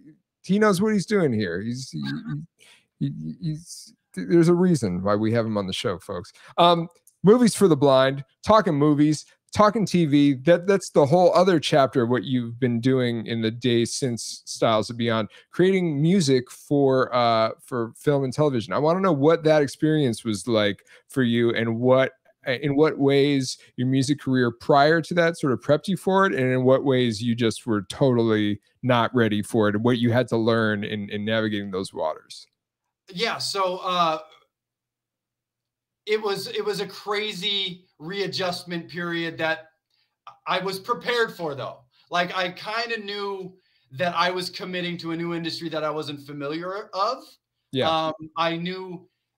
he knows what he's doing here. He's he, he, he's there's a reason why we have him on the show, folks. Um, Movies for the Blind, talking movies, talking T V. That that's the whole other chapter of what you've been doing in the days since Styles of Beyond, creating music for uh for film and television. I want to know what that experience was like for you, and what in what ways your music career prior to that sort of prepped you for it, and in what ways you just were totally not ready for it, and what you had to learn in, in navigating those waters. Yeah, so uh, it was it was a crazy readjustment period that I was prepared for, though. Like, I kind of knew that I was committing to a new industry that I wasn't familiar of. Yeah, um, I knew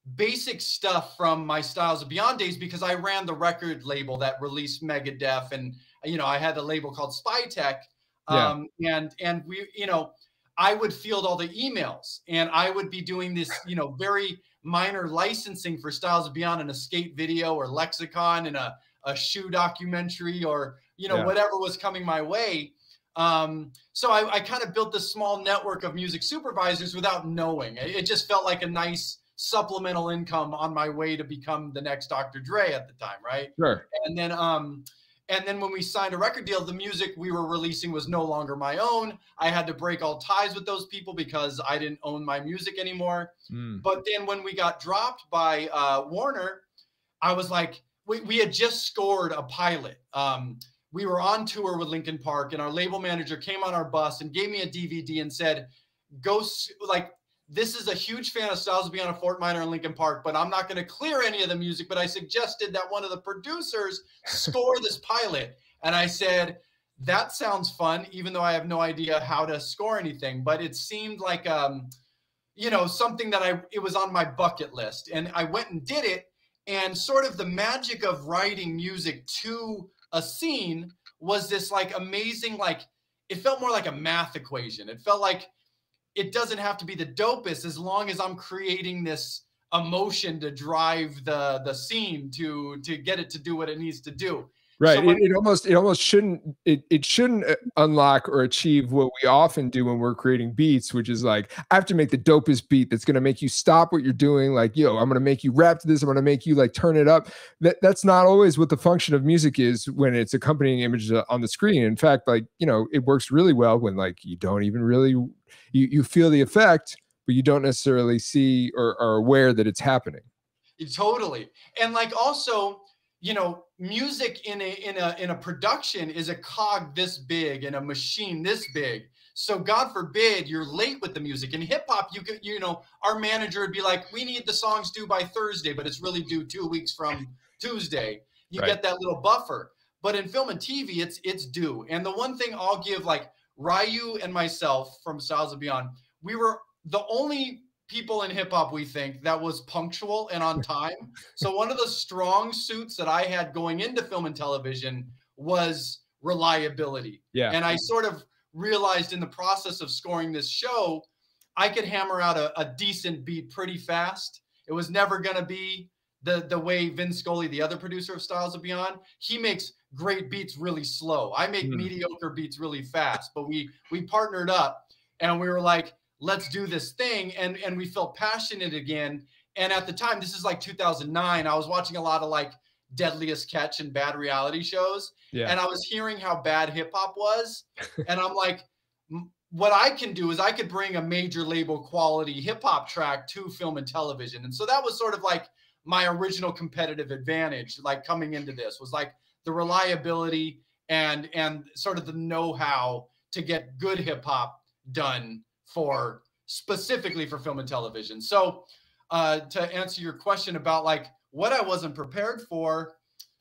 basic stuff from my Styles of Beyond days, because I ran the record label that released Megadeth, and you know I had a label called Spytech, um, yeah. and and we you know I would field all the emails, and I would be doing this you know very minor licensing for Styles of Beyond in a skate video or lexicon in a a shoe documentary, or you know yeah. whatever was coming my way. Um, so I, I kind of built this small network of music supervisors without knowing. It, it just felt like a nice supplemental income on my way to become the next Doctor Dre at the time, right? Sure. And then, um, and then when we signed a record deal, the music we were releasing was no longer my own. I had to break all ties with those people because I didn't own my music anymore. Mm. But then when we got dropped by uh, Warner, I was like, we, we had just scored a pilot. Um, we were on tour with Linkin Park, and our label manager came on our bus and gave me a D V D and said, go, like, this is a huge fan of Styles of Beyond, Fort Minor, and Linkin Park, but I'm not going to clear any of the music. But I suggested that one of the producers score this pilot. And I said, that sounds fun, even though I have no idea how to score anything. But it seemed like, um, you know, something that I, it was on my bucket list. And I went and did it. And sort of the magic of writing music to a scene was this like amazing, like, it felt more like a math equation. It felt like, it doesn't have to be the dopest as long as I'm creating this emotion to drive the the scene to to get it to do what it needs to do. Right. So it, it almost it almost shouldn't it it shouldn't unlock or achieve what we often do when we're creating beats, which is like, I have to make the dopest beat that's going to make you stop what you're doing. Like, yo, I'm going to make you rap to this. I'm going to make you like turn it up. That that's not always what the function of music is when it's accompanying images on the screen. In fact, like, you know, it works really well when like you don't even really you you feel the effect, but you don't necessarily see or are aware that it's happening. Totally. And like also, you know, music in a in a in a production is a cog this big and a machine this big. So God forbid you're late with the music. In hip hop, you could, you know, our manager would be like, we need the songs due by Thursday, but it's really due two weeks from Tuesday. You right. get that little buffer. But in film and T V, it's it's due. And the one thing I'll give, like Ryu and myself from Styles of Beyond, we were the only people in hip hop, we think, that was punctual and on time. So one of the strong suits that I had going into film and television was reliability. Yeah. And I sort of realized in the process of scoring this show, I could hammer out a, a decent beat pretty fast. It was never going to be the, the way Vince Scully, the other producer of Styles of Beyond, he makes great beats really slow. I make mm. mediocre beats really fast, but we, we partnered up and we were like, let's do this thing. And, and we felt passionate again. And at the time, this is like two thousand nine, I was watching a lot of like Deadliest Catch and bad reality shows. Yeah. And I was hearing how bad hip hop was. And I'm like, what I can do is I could bring a major label quality hip hop track to film and television. And so that was sort of like my original competitive advantage, like coming into this was like the reliability and, and sort of the know-how to get good hip hop done for specifically for film and television. So uh, to answer your question about like what I wasn't prepared for,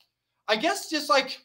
I guess just like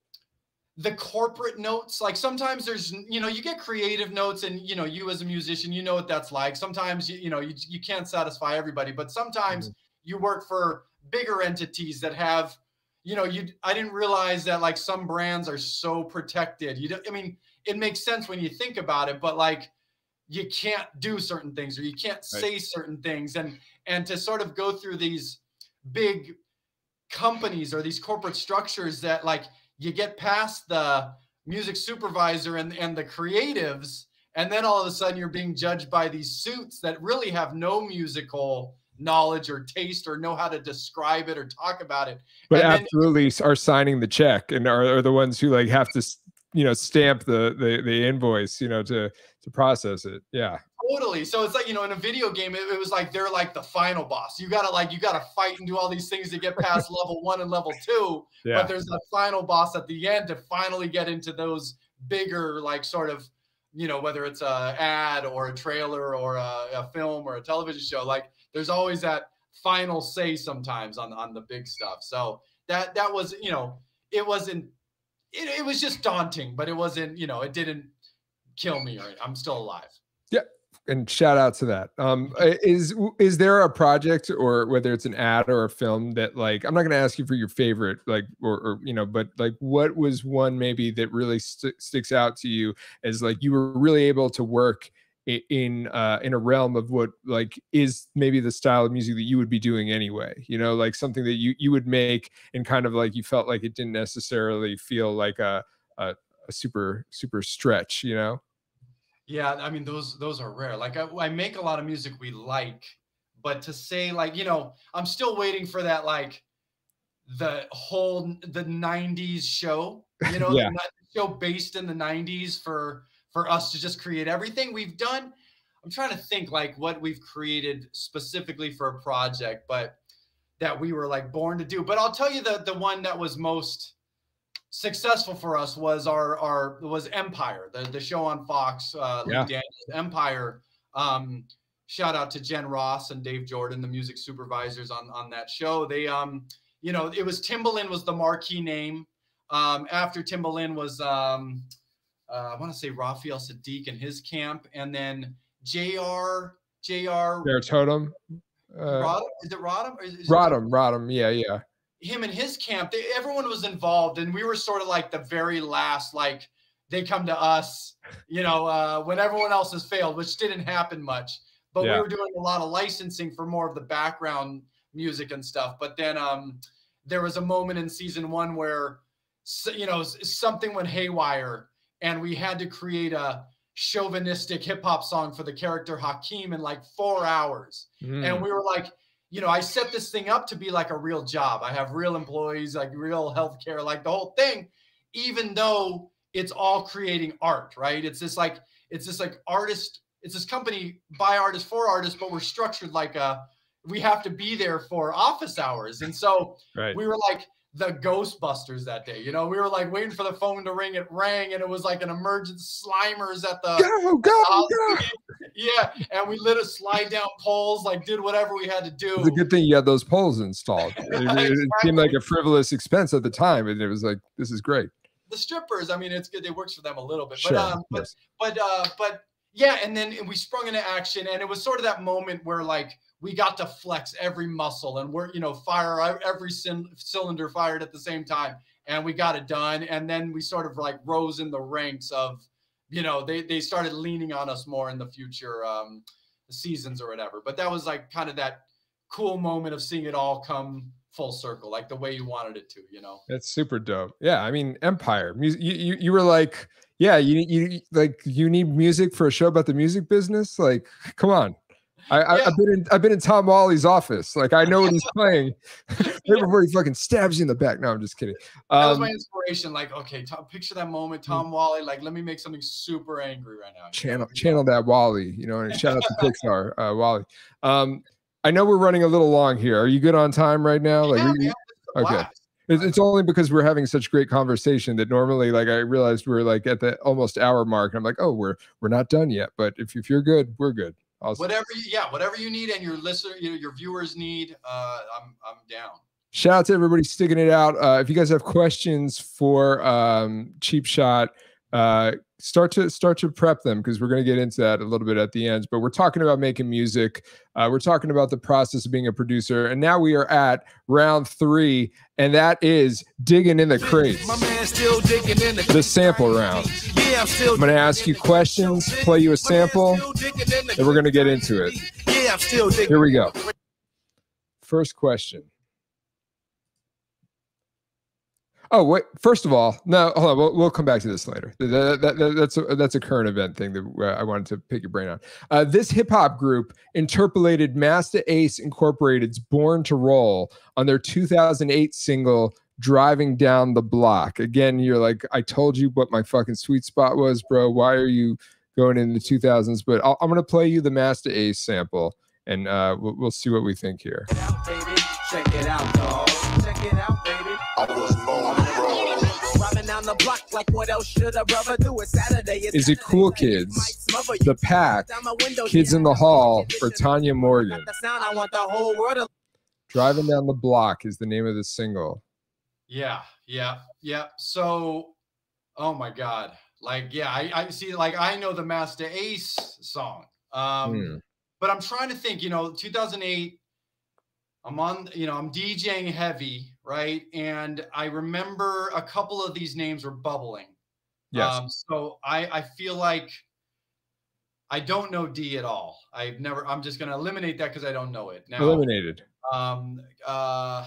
the corporate notes, like sometimes there's, you know, you get creative notes and, you know, you as a musician, you know what that's like. Sometimes, you, you know, you, you can't satisfy everybody, but sometimes mm-hmm. you work for bigger entities that have, you know, you, I didn't realize that like some brands are so protected. You don't, I mean, it makes sense when you think about it, but like, you can't do certain things or you can't right. say certain things. And, and to sort of go through these big companies or these corporate structures that like you get past the music supervisor and, and the creatives, and then all of a sudden you're being judged by these suits that really have no musical knowledge or taste or know how to describe it or talk about it. But and absolutely then, are signing the check and are, are the ones who like have to, you know, stamp the, the, the invoice, you know, to, to process it. Yeah. Totally. So it's like, you know, in a video game, it, it was like, they're like the final boss. You gotta like, you gotta fight and do all these things to get past level one and level two. Yeah. But there's that final boss at the end to finally get into those bigger, like sort of, you know, whether it's a ad or a trailer or a, a film or a television show, like there's always that final say sometimes on, on the big stuff. So that, that was, you know, it wasn't, it, it was just daunting, but it wasn't, you know, it didn't kill me or I'm still alive. Yeah. and shout out to that. Um, is is there a project, or whether it's an ad or a film, that, like, I'm not going to ask you for your favorite, like, or, or you know, but like, what was one maybe that really st sticks out to you as like you were really able to work in in, uh, in a realm of what like is maybe the style of music that you would be doing anyway, you know, like something that you you would make and kind of like you felt like it didn't necessarily feel like a a, a super super stretch, you know? Yeah, I mean those those are rare. Like I, I make a lot of music we like, but to say like, you know, I'm still waiting for that, like the whole the nineties show, you know, Yeah. the show based in the nineties for for us to just create everything we've done. I'm trying to think like what we've created specifically for a project, but that we were like born to do. But I'll tell you the the one that was most successful for us was our our was Empire, the the show on Fox, uh, Lee Yeah. Daniels, Empire. Um, shout out to Jen Ross and Dave Jordan, the music supervisors on on that show. They um, you know, it was Timbaland was the marquee name. Um, after Timbaland was um, uh, I want to say Raphael Sadiq and his camp, and then J R J R Their Totem. Uh, Rodham, is it Rodham? Or is, is Rodham, Rodham, yeah, yeah. him and his camp, they, everyone was involved, and we were sort of like the very last, like they come to us, you know, uh, when everyone else has failed, which didn't happen much, but Yeah. we were doing a lot of licensing for more of the background music and stuff. But then um, there was a moment in season one where, you know, something went haywire, and we had to create a chauvinistic hip hop song for the character Hakeem in like four hours. Mm. And we were like, you know, I set this thing up to be like a real job. I have real employees, like real healthcare, like the whole thing, even though it's all creating art, right? It's this like, it's this like artist, it's this company by artists for artists, but we're structured like a, we have to be there for office hours. And so Right. we were like the Ghostbusters that day, you know, we were like waiting for the phone to ring. It rang, and it was like an emergent Slimers at the, Go, go, uh, go. yeah. And we lit a slide down poles, like did whatever we had to do. It's a good thing you had those poles installed. It, it- it Exactly. seemed like a frivolous expense at the time, and it was like, this is great. The strippers, I mean, it's good. It works for them a little bit, Sure, but, um, of but, course. but, uh, but yeah. And then we sprung into action, and it was sort of that moment where like we got to flex every muscle, and we're, you know, fire every c- cylinder fired at the same time, and we got it done. And then we sort of like rose in the ranks of, you know, they, they started leaning on us more in the future um, seasons or whatever. But that was like kind of that cool moment of seeing it all come full circle, like the way you wanted it to, you know? That's super dope. Yeah, I mean, Empire. Music. You, you you were like, yeah, you you like you need music for a show about the music business. Like, come on. I, I Yeah. I've been in I've been in Tom Wally's office. Like, I know what he's playing right before he fucking stabs you in the back. No, I'm just kidding. That was Um, my inspiration. Like, okay, Tom, picture that moment, Tom Wally. Like, let me make something super angry right now. you channel know? channel that Wally, you know, and shout out to Pixar, uh, Wally. Um, I know we're running a little long here. Are you good on time right now? Like, Yeah, we- man, this is a okay. blast. It's, it's only because we're having such great conversation that normally, like, I realized we're like at the almost hour mark. And I'm like, oh, we're we're not done yet. But if, if you're good, we're good. Awesome. Whatever, you, yeah, whatever you need and your listener, you know, your viewers need, uh, I'm I'm down. Shout out to everybody sticking it out. Uh, if you guys have questions for um, Cheapshot, uh, start to start to prep them, because we're going to get into that a little bit at the end. But we're talking about making music. Uh, we're talking about the process of being a producer, and now we are at round three, and that is digging in the crates, My man still digging in the, the sample round. Yeah, I'm still I'm going to ask you questions, play you a sample, and we're going to get into it. Yeah, I'm still digging. Here we go. First question. Oh, wait. First of all, no, hold on. We'll, we'll come back to this later. That, that, that, that's, a, that's a current event thing that uh, I wanted to pick your brain on. Uh, this hip hop group interpolated Masta Ace Incorporated's Born to Roll on their two thousand eight single, Driving Down the Block. Again, you're like, I told you what my fucking sweet spot was, bro. Why are you going in the two thousands? But I'll, I'm going to play you the Masta Ace sample, and uh, we'll, we'll see what we think here. Check it out, dog. Check it out, baby. I was born to roll. Driving down the block, like what else should a brother do? It's Saturday. It's Is it Cool Kids, The Pack, Kids in the Hall, or Tanya Morgan? The sound I want the whole world to Driving Down the Block is the name of the single. Yeah, yeah, yeah. So, oh my God. Like, yeah, I, I see, like, I know the Master Ace song. Um, Hmm. But I'm trying to think, you know, two thousand eight, I'm on, you know, I'm DJing heavy, right? And I remember a couple of these names were bubbling. Yes. Um, so I, I feel like I don't know D at all. I've never, I'm just going to eliminate that because I don't know it. Now, Eliminated. Um, uh,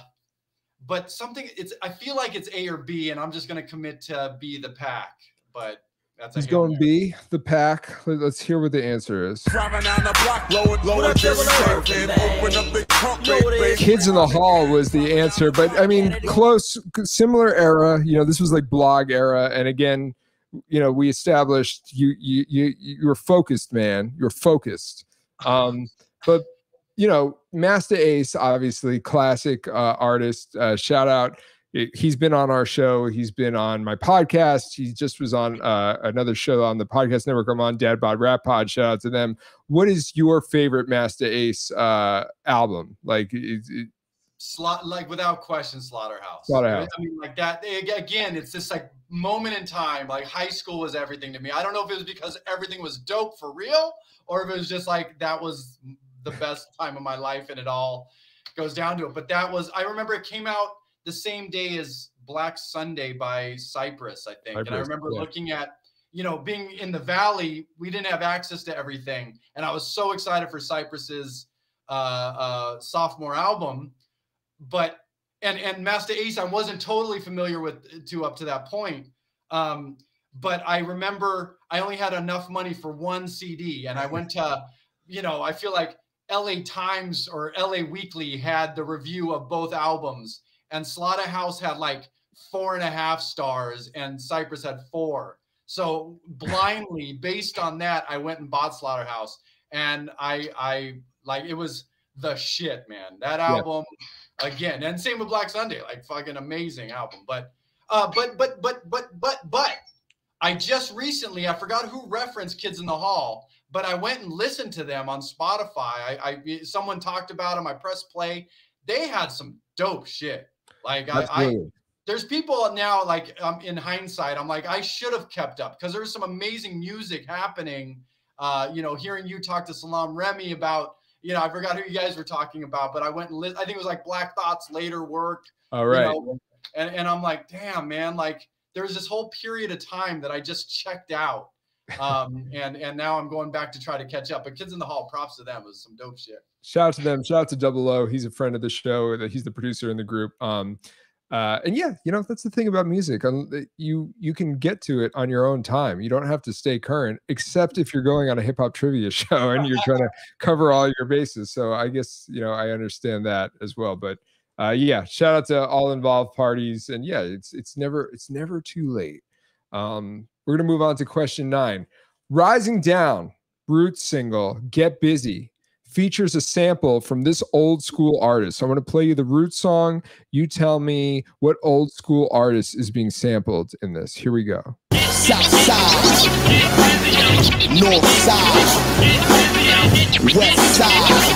but something, it's, I feel like it's A or B, and I'm just going to commit to B, the pack. But that's a He's Hail going Mary. B, the pack. Let- Let's hear what the answer is. Driving down the block, lower, lower, Jerry Jenkins, open up the trunk, baby. Kids in the Hall was the answer, but I mean, close, similar era. You know, this was like blog era, and again, you know, we established you, you, you, you were focused, man. You're focused. Um, but you know, Master Ace, obviously, classic uh, artist. Uh, shout out. He's been on our show. He's been on my podcast. He just was on uh, another show on the podcast network I'm on, Dad Bod Rap Pod. Shout out to them. What is your favorite Master Ace uh, album? Like, it, it, Slot, like without question, Slaughterhouse. Slaughterhouse. I mean, like that. Again, it's this like moment in time. Like high school was everything to me. I don't know if it was because everything was dope for real, or if it was just like that was the best time of my life, and it all goes down to it. But that was. I remember it came out the same day as Black Sunday by Cypress, I think. Cypress, and I remember yeah. looking at, you know, being in the Valley, we didn't have access to everything. And I was so excited for Cypress's uh, uh, sophomore album. But, and, and Master Ace, I wasn't totally familiar with to up to that point. Um, but I remember I only had enough money for one C D, and I went to, you know, I feel like L A Times or L A Weekly had the review of both albums. And Slaughterhouse had like four and a half stars, and Cypress had four. So blindly, based on that, I went and bought Slaughterhouse, and I, I like it was the shit, man. That album, yeah. Again, and same with Black Sunday, like fucking amazing album. But, uh, but, but, but, but, but, but, I just recently, I forgot who referenced Kids in the Hall, but I went and listened to them on Spotify. I, I someone talked about them. I pressed play. They had some dope shit. Like I, I, there's people now, like um, in hindsight, I'm like, I should have kept up because there was some amazing music happening. Uh, you know, hearing you talk to Salam Remy about, you know, I forgot who you guys were talking about, but I went and li- I think it was like Black Thought's Later Work. All right. You know, and, and I'm like, damn, man, like there was this whole period of time that I just checked out. Um, and, and now I'm going back to try to catch up. But Kids in the Hall, props to them. It was some dope shit. Shout out to them. Shout out to Double O. He's a friend of the show. He's the producer in the group. Um, uh, and yeah, you know, that's the thing about music. You you can get to it on your own time. You don't have to stay current, except if you're going on a hip hop trivia show and you're trying to cover all your bases. So I guess, you know, I understand that as well. But uh, yeah, shout out to all involved parties. And yeah, it's it's never it's never too late. Um, we're gonna move on to question nine. Rising Down, Roots single, Get Busy, features a sample from this old school artist. So I'm going to play you the Roots song. You tell me what old school artist is being sampled in this. Here we go. South side, north side, west side,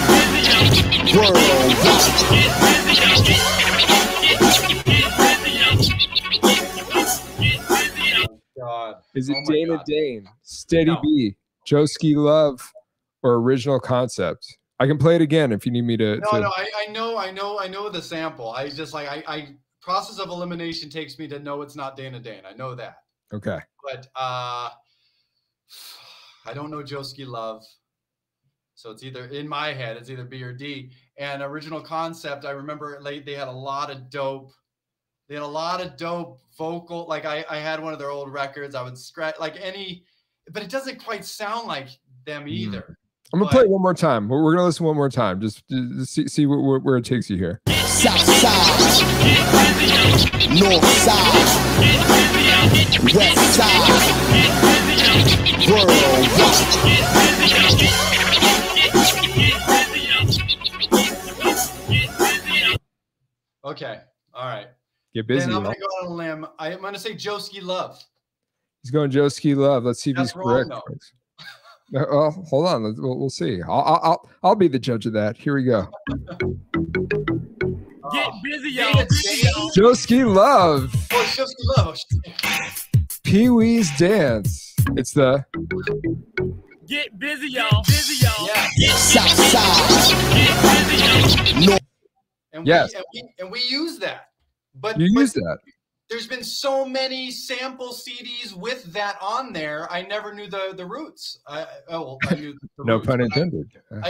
God. Is it Oh my Dana God. Dane, Steady No. B, Joeski Love, or Original Concept? I can play it again if you need me to. No, to... no, I, I know, I know, I know the sample. I just like, I, I process of elimination takes me to know it's not Dana Dane. I know that. Okay. But uh, I don't know Joeski Love. So it's either, in my head, it's either B or D. And Original Concept, I remember late they had a lot of dope. They had a lot of dope vocal. Like I, I had one of their old records. I would scratch like any, but it doesn't quite sound like them either. I'm gonna But- play it one more time. We're, we're gonna listen one more time. Just, just see, see where, where, where it takes you here. South side, north side, west side, Okay. All right. Get busy. Then I'm y'all. going to go on a limb. I'm going to say Joeski Love. He's going Joeski Love. Let's see if That's he's wrong, correct. though. folks. Uh, well, hold on. Let's- We'll, we'll see. I'll, I'll, I'll, I'll be the judge of that. Here we go. Get busy, y'all. Joeski Love, Oh, it's Joeski Love. Oh, shit. Pee Wee's Dance. It's the Get busy, y'all. Busy, y'all. Yeah. Southside. North. And Yes. we, and we and we use that. But You but use that. there's been so many sample C Ds with that on there. I never knew the the roots. I, oh, well, I knew the No roots, pun but intended.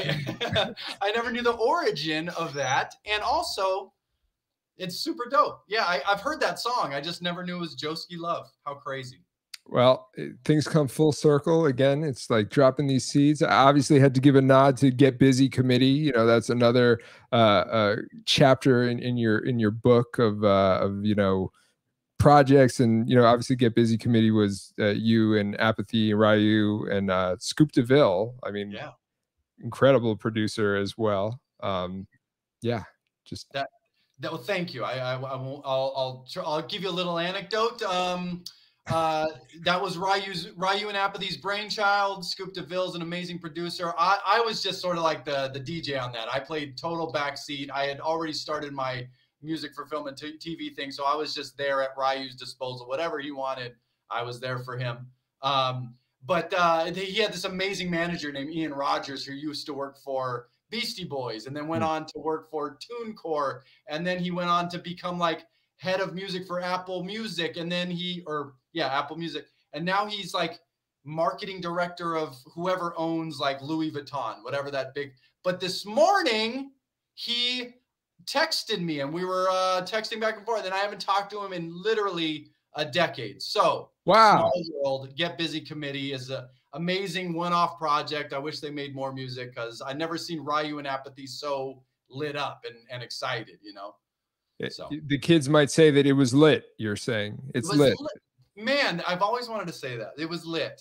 I, I never knew the origin of that, and also it's super dope. Yeah, I, I've heard that song. I just never knew it was Joski Love. How crazy! Well, it- things come full circle again. It's like dropping these seeds. I obviously had to give a nod to Get Busy Committee. You know, that's another uh, uh, chapter in, in your in your book of uh, of you know projects, and you know, obviously Get Busy Committee was uh, you and Apathy, Ryu, and uh, Scoop DeVille. I mean, Yeah, incredible producer as well. Um, yeah, just that. that well, thank you. I I, I won't. I'll I'll tr- I'll give you a little anecdote. Um, uh, that was Ryu's Ryu and Apathy's brainchild. Scoop DeVille's an amazing producer. I I was just sort of like the the D J on that. I played total backseat. I had already started my music for film and t- TV thing, so I was just there at Ryu's disposal. Whatever he wanted, I was there for him. Um, but uh, he had this amazing manager named Ian Rogers who used to work for Beastie Boys and then went on to work for TuneCore, and then he went on to become like head of music for Apple Music, and then he or yeah Apple Music, and now he's like marketing director of whoever owns like Louis Vuitton, whatever that big. But this morning he texted me and we were uh, texting back and forth, and I haven't talked to him in literally a decade. So wow. Small World, Get Busy Committee is a amazing one-off project. I wish they made more music because I never seen Ryu and Apathy so lit up and, and excited, you know. So The kids might say that it was lit. You're saying it's it was lit. lit. Man, I've always wanted to say that. It was lit.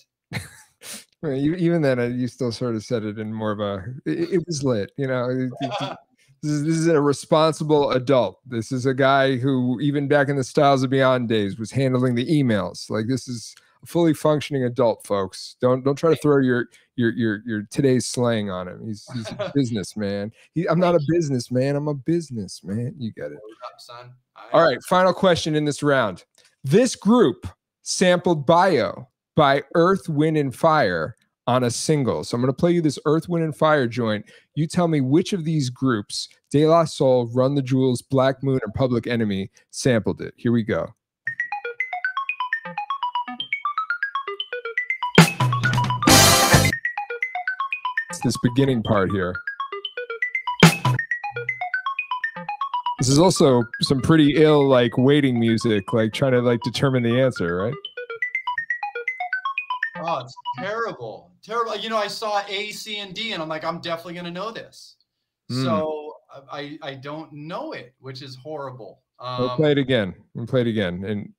Well, you, even then, uh, you still sort of said it in more of a. It, it was lit, you know. It- it- this is this is a responsible adult. This is a guy who, even back in the Styles of Beyond days, was handling the emails. Like, this is a fully functioning adult, folks. Don't don't try to throw your your your your today's slang on him. He's he's a businessman. He, I'm not a businessman. I'm a businessman. You get it. Word up, son. I- All right, final question in this round. This group sampled Bio by Earth, Wind, and Fire on a single. So I'm going to play you this Earth, Wind, and Fire joint. You tell me which of these groups, De La Soul, Run the Jewels, Black Moon, and Public Enemy, sampled it. Here we go. It's this beginning part here. This is also some pretty ill, like, waiting music, like trying to like determine the answer, right? Oh, it's terrible. Terrible. You know, I saw A, C, and D, and I'm like, I'm definitely going to know this. Mm. So I, I don't know it, which is horrible. Um, We'll play it again. We'll play it again. And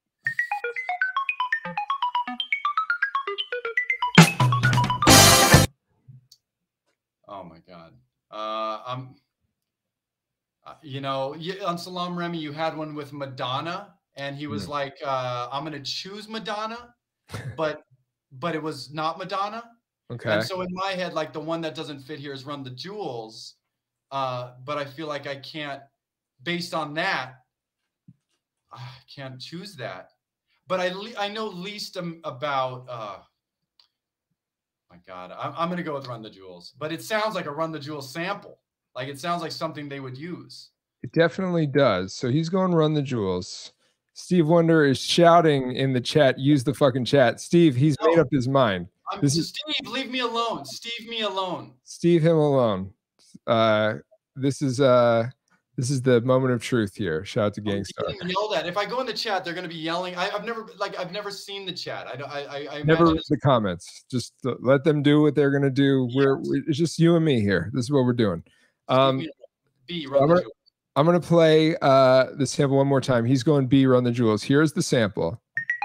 oh my God. Uh, I'm, uh, you know, you, on Salam Remy, you had one with Madonna, and he was Mm. like, uh, I'm going to choose Madonna, but but it was not Madonna. okay. And so in my head, like the one that doesn't fit here is Run the Jewels. Uh, but I feel like I can't, based on that, I can't choose that. But I le- I know least um, about, uh, my God, I'm, I'm going to go with Run the Jewels. But it sounds like a Run the Jewels sample. Like it sounds like something they would use. It definitely does. So he's going Run the Jewels. Steve Wonder is shouting in the chat, use the fucking chat. Steve, he's No. made up his mind. I'm This is Steve, leave me alone. Steve me alone. Steve him alone. Uh, this is uh, this is the moment of truth here. Shout out to I'm Gangstar. getting yelled at. If I go in the chat, they're going to be yelling. I, I've never like I've never seen the chat. I don't. I I, I Never imagine read it's- the comments. Just uh, let them do what they're gonna do. We're, we it's just you and me here. This is what we're doing. Um, Steve me alone. B, I'm Run the gonna- Jewels. I'm gonna play uh the sample one more time. He's going B, Run the Jewels. Here's the sample,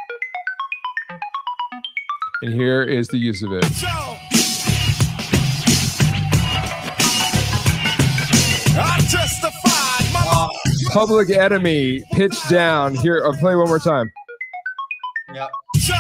and here is the use of it. I justified my Uh, Public Enemy, pitch down. Here, I'll play one more time. yeah. show.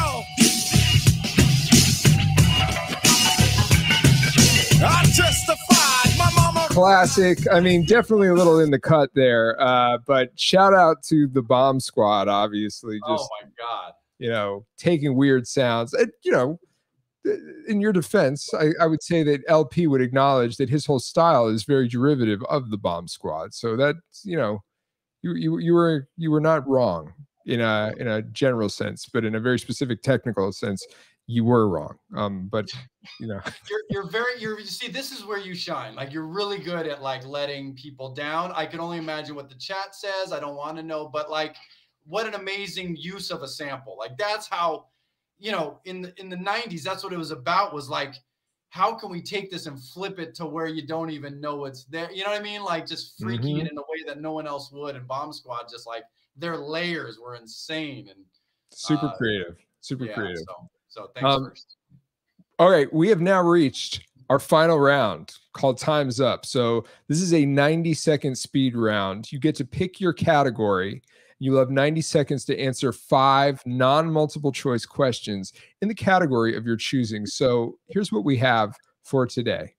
I justified my mama. Classic. I mean, definitely a little in the cut there. Uh, but shout out to the Bomb Squad, obviously. Just Oh my God. you know, taking weird sounds. And, you know, in your defense, I, I would say that L P would acknowledge that his whole style is very derivative of the Bomb Squad. So that's, you know, you you you were you were not wrong in a in a general sense, but in a very specific technical sense, you were wrong. Um, but you know, you're you're very you're you see, this is where you shine. Like, you're really good at like letting people down. I can only imagine what the chat says. I don't want to know, but like, what an amazing use of a sample. Like, that's how, you know, in the in the nineties, that's what it was about, was like, how can we take this and flip it to where you don't even know it's there? You know what I mean? Like, just freaking mm-hmm. it in a way that no one else would. And Bomb Squad, just like, their layers were insane and super uh, creative, super yeah, creative. So, so thanks um, first. All right, we have now reached our final round called Time's Up. So this is a ninety second speed round. You get to pick your category. You'll have ninety seconds to answer five non-multiple choice questions in the category of your choosing. So here's what we have for today.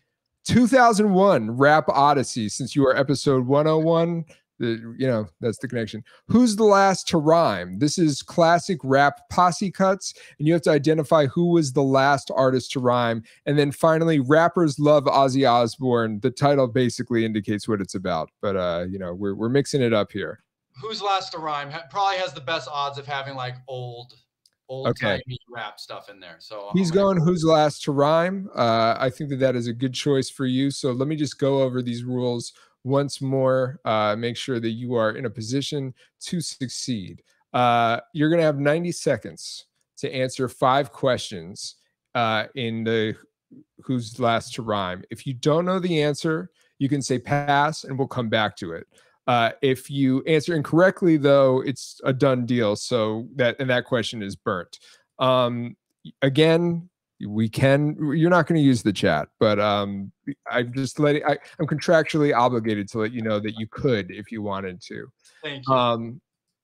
two thousand one Rap Odyssey, since you are episode one oh one, the, you know, that's the connection. Who's the last to rhyme? This is classic rap posse cuts, and you have to identify who was the last artist to rhyme. And then finally, Rappers Love Ozzy Osbourne. The title basically indicates what it's about, but uh, you know, we're we're mixing it up here. Who's last to rhyme probably has the best odds of having like old, old okay. timey rap stuff in there. So he's going who's last to rhyme. Uh, I think that that is a good choice for you. So let me just go over these rules once more. Uh, make sure that you are in a position to succeed. Uh, you're going to have ninety seconds to answer five questions uh, in the who's last to rhyme. If you don't know the answer, you can say pass and we'll come back to it. Uh, if you answer incorrectly, though, it's a done deal. So that and that question is burnt. Um, again, we can. You're not going to use the chat, but um, I'm just letting. I, I'm contractually obligated to let you know that you could if you wanted to. Thank you. Um,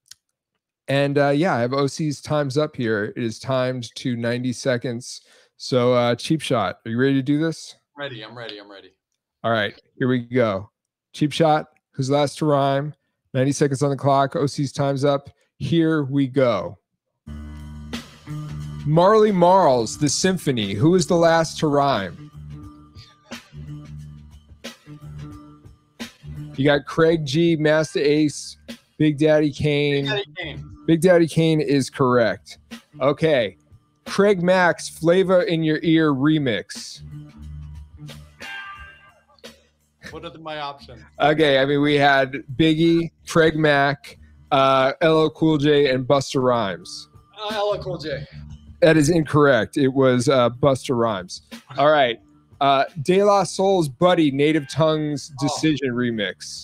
and uh, yeah, I have O C's time's up here. It is timed to ninety seconds. So uh, Cheapshot, are you ready to do this? Ready. I'm ready. I'm ready. All right, here we go. Cheapshot. Who's last to rhyme? ninety seconds on the clock. O C's time's up. Here we go. Marley Marl's The Symphony. Who is the last to rhyme? You got Craig G, Master Ace, Big Daddy Kane. Big Daddy Kane. Big Daddy Kane is correct. Okay. Craig Mack's Flavor in Your Ear remix. What are the, my options? Okay, I mean, we had Biggie, Craig Mack, uh, L L Cool J, and Busta Rhymes. Uh, L L Cool J. That is incorrect. It was uh, Busta Rhymes. All right. Uh, De La Soul's Buddy, Native Tongue's Decision oh. remix.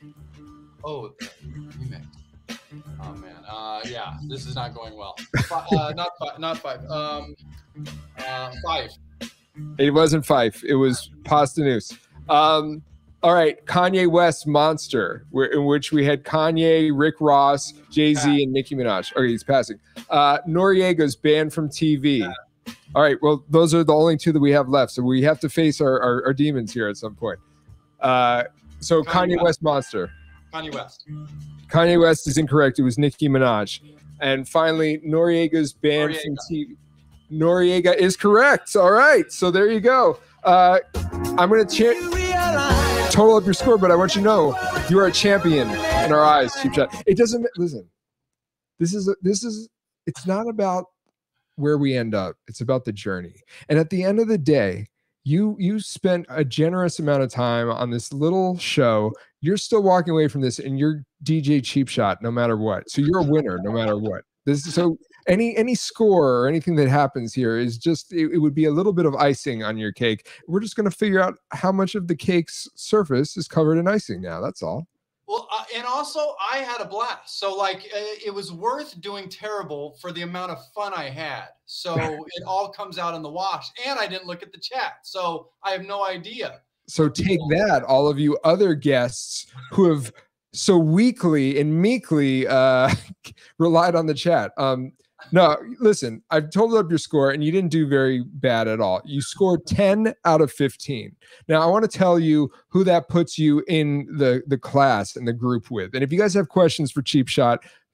Oh, remix. Oh, man. Uh, yeah, this is not going well. Five, uh, not five. Not five. Um, uh, five. It wasn't Fife. It was Posdnuos. Um, all right, Kanye West Monster, where, in which we had Kanye, Rick Ross, Jay-Z, and Nicki Minaj. Okay, he's passing. Uh, Noriega's Banned from T V. Yeah. All right, well, those are the only two that we have left, so we have to face our, our, our demons here at some point. Uh, so Kanye, Kanye West. West Monster. Kanye West. Kanye West is incorrect. It was Nicki Minaj. And finally, Noriega's Banned Noriega. from T V. Noriega is correct. All right, so there you go. Uh, I'm going to chant. Total up your score, but I want you to know you are a champion in our eyes, Cheapshot. It doesn't listen. This is this is it's not about where we end up. It's about the journey. And at the end of the day, you you spent a generous amount of time on this little show. You're still walking away from this, and you're D J Cheapshot no matter what. So you're a winner no matter what. This is so. Any any score or anything that happens here is just, it, it would be a little bit of icing on your cake. We're just going to figure out how much of the cake's surface is covered in icing now. That's all. Well, uh, and also I had a blast. So like uh, it was worth doing terrible for the amount of fun I had. So it all comes out in the wash, and I didn't look at the chat. So I have no idea. So take that, all of you other guests who have so weakly and meekly uh, relied on the chat. Um, No, listen, I've totaled up your score and you didn't do very bad at all. You scored ten out of fifteen. Now, I want to tell you who that puts you in the, the class and the group with. And if you guys have questions for Cheapshot,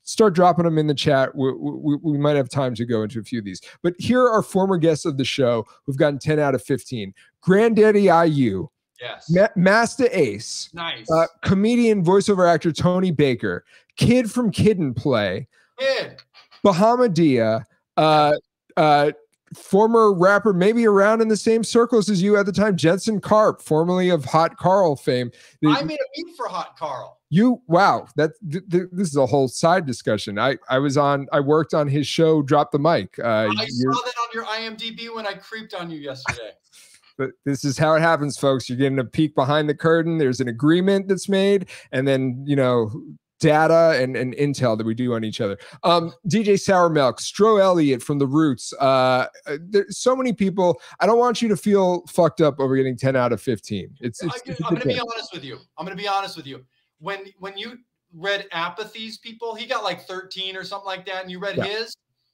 start dropping them in the chat. We, we, we might have time to go into a few of these. But here are former guests of the show who've gotten ten out of fifteen. Granddaddy I U. Yes. Ma- Master Ace. Nice. Uh, comedian, voiceover actor Tony Baker. Kid from Kid and Play. Kid. Bahamadia. Uh, uh, former rapper, maybe around in the same circles as you at the time, Jensen Karp, formerly of Hot Carl fame. The, I made a beat for Hot Carl. You, wow, that th- th- this is a whole side discussion. I I was on, I worked on his show, Drop the Mic. Uh, I saw that on your I M D B when I creeped on you yesterday. But this is how it happens, folks. You're getting a peek behind the curtain. There's an agreement that's made, and then, you know, data and, and intel that we do on each other. Um, D J Sour Milk, Stro Elliott from The Roots. Uh, there's so many people. I don't want you to feel fucked up over getting ten out of fifteen. It's, it's, I, it's I'm going to be honest with you. I'm going to be honest with you. When when you read Apathy's people, he got like thirteen or something like that, and you read yeah. his.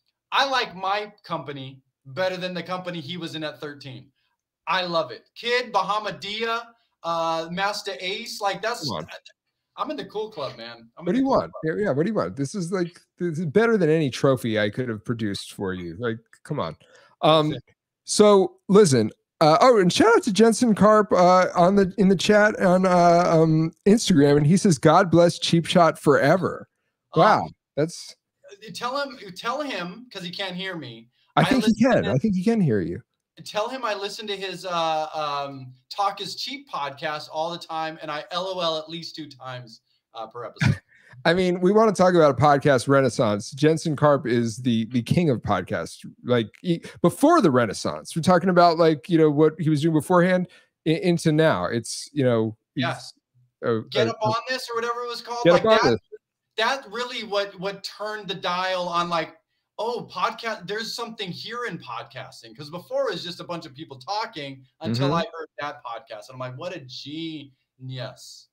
I like my company better than the company he was in at thirteen. I love it. Kid, Bahamadia, uh, Master Ace, like that's. I'm in the cool club, man. I'm what do you cool want? Yeah, yeah, what do you want? This is like this is better than any trophy I could have produced for you. Like, come on. Um, so listen. Uh, oh, and shout out to Jensen Karp uh, on the in the chat on uh, um, Instagram, and he says, "God bless Cheapshot forever." Wow, um, that's. Tell him, tell him, because he can't hear me. I think I he can. I think he can hear you. Tell him I listen to his uh, um, Talk is Cheap podcast all the time, and I L O L at least two times uh, per episode. I mean, we want to talk about a podcast renaissance. Jensen Karp is the the king of podcasts. Like he, before the Renaissance, we're talking about like, you know, what he was doing beforehand in, into now. It's, you know, yes. Uh, Get uh, up on this or whatever it was called. Get like up on that, this. that really what what turned the dial on like, oh, podcast, there's something here in podcasting. Because before it was just a bunch of people talking until mm-hmm. I heard that podcast. And I'm like, what a genius.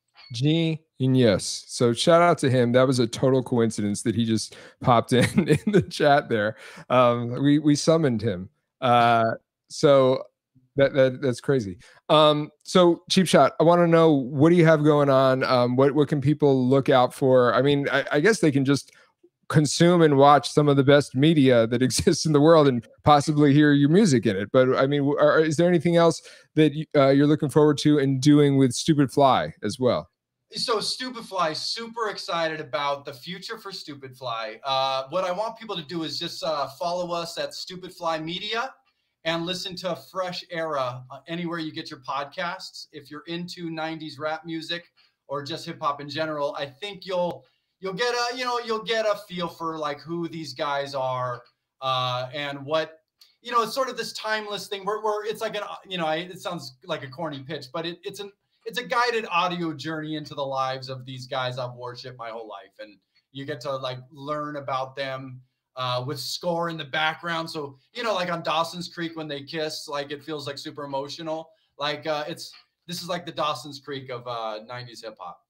Genius. So shout out to him. That was a total coincidence that he just popped in in the chat there. Um, we we summoned him. Uh, so that, that that's crazy. Um, so Cheapshot, I want to know, what do you have going on? Um, what what can people look out for? I mean, I, I guess they can just consume and watch some of the best media that exists in the world and possibly hear your music in it. But I mean, are, is there anything else that uh, you're looking forward to and doing with Stupid Fly as well? So Stupid Fly, super excited about the future for Stupid Fly. Uh, what I want people to do is just uh, follow us at Stupid Fly Media and listen to Fresh Era uh, anywhere you get your podcasts. If you're into nineties rap music or just hip hop in general, I think you'll you'll get a you know you'll get a feel for like who these guys are uh, and what you know. It's sort of this timeless thing where, where it's like an you know it sounds like a corny pitch, but it, it's an It's a guided audio journey into the lives of these guys I've worshipped my whole life. And you get to like learn about them uh, with score in the background. So, you know, like on Dawson's Creek, when they kiss, like it feels like super emotional. Like uh, it's, this is like the Dawson's Creek of uh, nineties hip hop.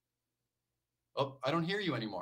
Oh, I don't hear you anymore.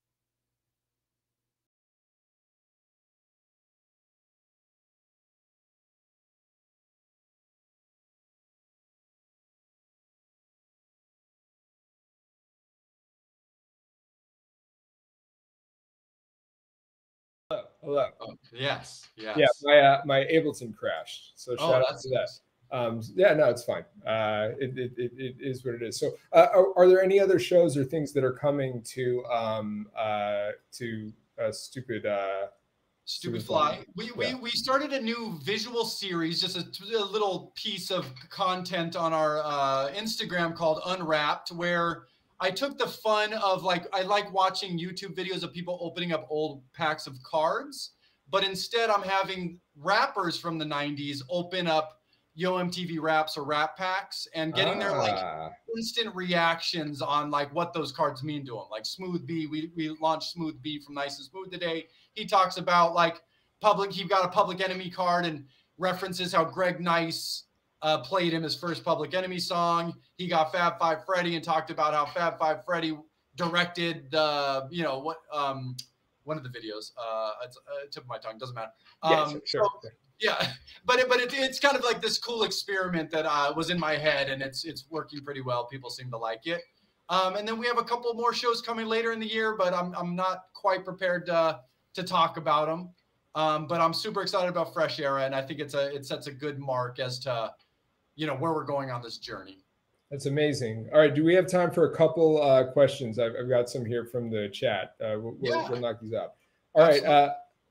Hello. Hello. Oh, yes. Yes. Yeah. My uh, my Ableton crashed. So Oh, shout out that's to that. Um, yeah. No, it's fine. Uh, it, it it it is what it is. So, uh, are, are there any other shows or things that are coming to um uh to uh, stupid uh Stupid Fly. We, we Yeah. we started a new visual series, just a, a little piece of content on our uh, Instagram called Unwrapped, where I took the fun of like, I like watching YouTube videos of people opening up old packs of cards, but instead I'm having rappers from the nineties open up Yo M T V Raps or Rap Packs and getting their like Ah. instant reactions on like what those cards mean to them. Like Smooth B, we, we launched Smooth B from Nice and Smooth today. He talks about like public, he got a Public Enemy card and references how Greg Nice uh, played him his first Public Enemy song. He got Fab Five Freddy and talked about how Fab Five Freddy directed the, you know, what, um, one of the videos. Uh, it's uh, tip of my tongue, doesn't matter. Um, Yeah, sure, sure. So, yeah, but it, but it, it's kind of like this cool experiment that uh, was in my head, and it's it's working pretty well. People seem to like it. Um, and then we have a couple more shows coming later in the year, but I'm I'm not quite prepared to to talk about them. Um, but I'm super excited about Fresh Era, and I think it's a it sets a good mark as to, you know, where we're going on this journey. That's amazing. All right, do we have time for a couple uh, questions? I've, I've got some here from the chat. Uh, we'll, yeah. we'll, we'll knock these out. All Absolutely. right. Uh,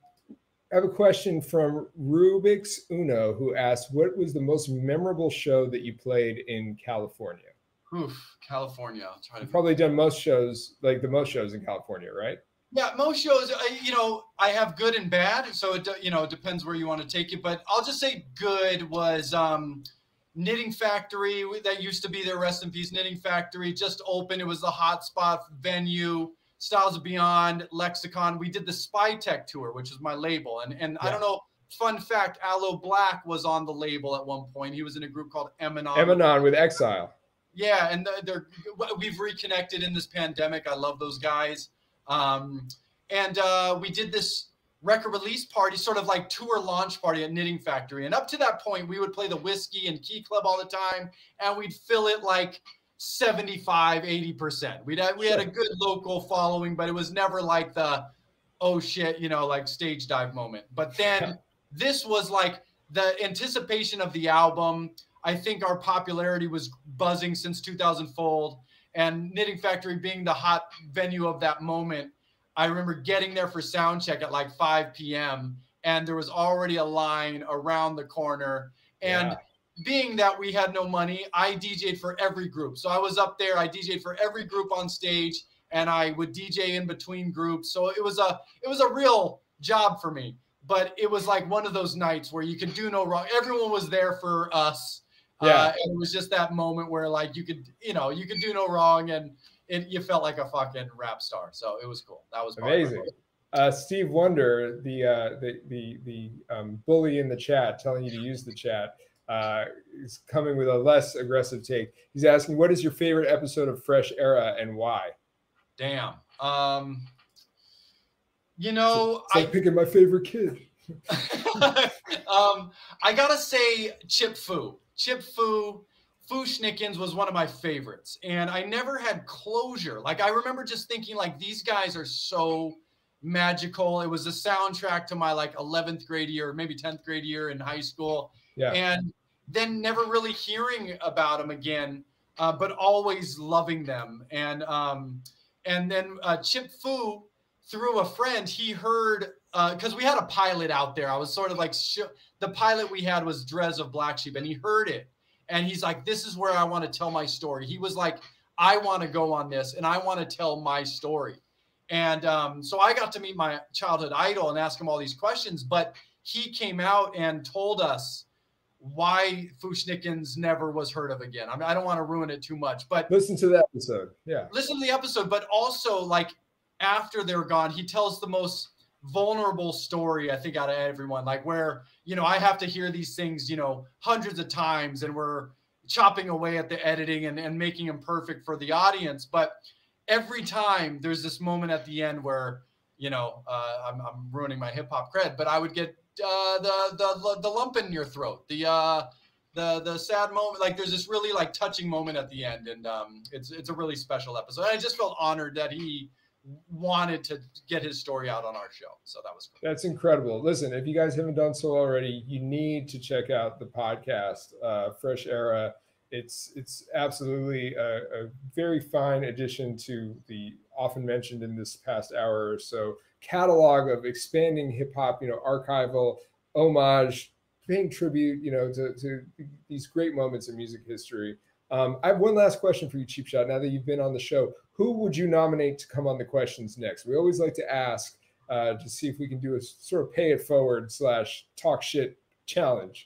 I have a question from Rubik's Uno, who asked, "What was the most memorable show that you played in California?" Oof, California. I'll try to You've probably done most shows, like the most shows in California, right? Yeah, most shows, uh, you know, I have good and bad, so it you know it depends where you want to take it. But I'll just say good was um, Knitting Factory that used to be there. Rest in peace, Knitting Factory just opened. It was the hotspot venue. Styles of Beyond, Lexicon. We did the Spy Tech tour, which is my label, and and yeah. I don't know. Fun fact: Aloe Black was on the label at one point. He was in a group called Emanon. Emanon with Exile. Yeah, and they're we've reconnected in this pandemic. I love those guys. Um, and uh, we did this record release party, sort of like tour launch party at Knitting Factory. And up to that point, we would play the Whiskey and Key Club all the time, and we'd fill it like seventy-five, eighty percent. We'd have, we had a good local following, but it was never like the, oh shit, you know, like stage dive moment. But then this was like the anticipation of the album. I think our popularity was buzzing since two thousand Fold, and Knitting Factory being the hot venue of that moment. I remember getting there for sound check at like five P M and there was already a line around the corner. And yeah. being that we had no money, I D J'd for every group. So I was up there, I D J'd for every group on stage, and I would D J in between groups. So it was a it was a real job for me. But it was like one of those nights where you could do no wrong. Everyone was there for us. Yeah. Uh, and it was just that moment where like you could, you know, you could do no wrong, and it, you felt like a fucking rap star. So it was cool. That was amazing. Uh, Steve Wonder, the uh, the the the um, bully in the chat, telling you to use the chat, uh, is coming with a less aggressive take. He's asking, "What is your favorite episode of Fresh Era and why?" Damn. Um, you know, it's like I picking my favorite kid. um, I gotta say, Chip Fu. Chip Fu, Fu Schnickens was one of my favorites, and I never had closure. Like I remember just thinking, like these guys are so magical. It was the soundtrack to my like eleventh grade year, maybe tenth grade year in high school. Yeah. And then never really hearing about them again, uh, but always loving them. And um, and then uh, Chip Fu, through a friend, he heard. Because uh, we had a pilot out there. I was sort of like, sh the pilot we had was Drez of Black Sheep, and he heard it. And he's like, this is where I want to tell my story. He was like, I want to go on this, and I want to tell my story. And um, so I got to meet my childhood idol and ask him all these questions. But he came out and told us why Fu Schnickens never was heard of again. I mean, I don't want to ruin it too much. But listen to the episode. Yeah. Listen to the episode. But also, like, after they're gone, he tells the most vulnerable story, I think, out of everyone, like where, you know, I have to hear these things, you know, hundreds of times, and we're chopping away at the editing and, and making them perfect for the audience. But every time there's this moment at the end where, you know, uh, I'm, I'm ruining my hip hop cred, but I would get uh, the, the, the lump in your throat, the, uh, the, the sad moment. Like there's this really like touching moment at the end. And um, it's, it's a really special episode. And I just felt honored that he wanted to get his story out on our show. So that was cool. That's incredible. Listen, if you guys haven't done so already, you need to check out the podcast, uh, Fresh Era. It's it's absolutely a, a very fine addition to the often mentioned in this past hour or so catalog of expanding hip hop, you know, archival, homage, paying tribute, you know, to, to these great moments in music history. Um, I have one last question for you, Cheapshot. Now that you've been on the show, who would you nominate to come on the questions next? We always like to ask uh, to see if we can do a sort of pay it forward slash talk shit challenge.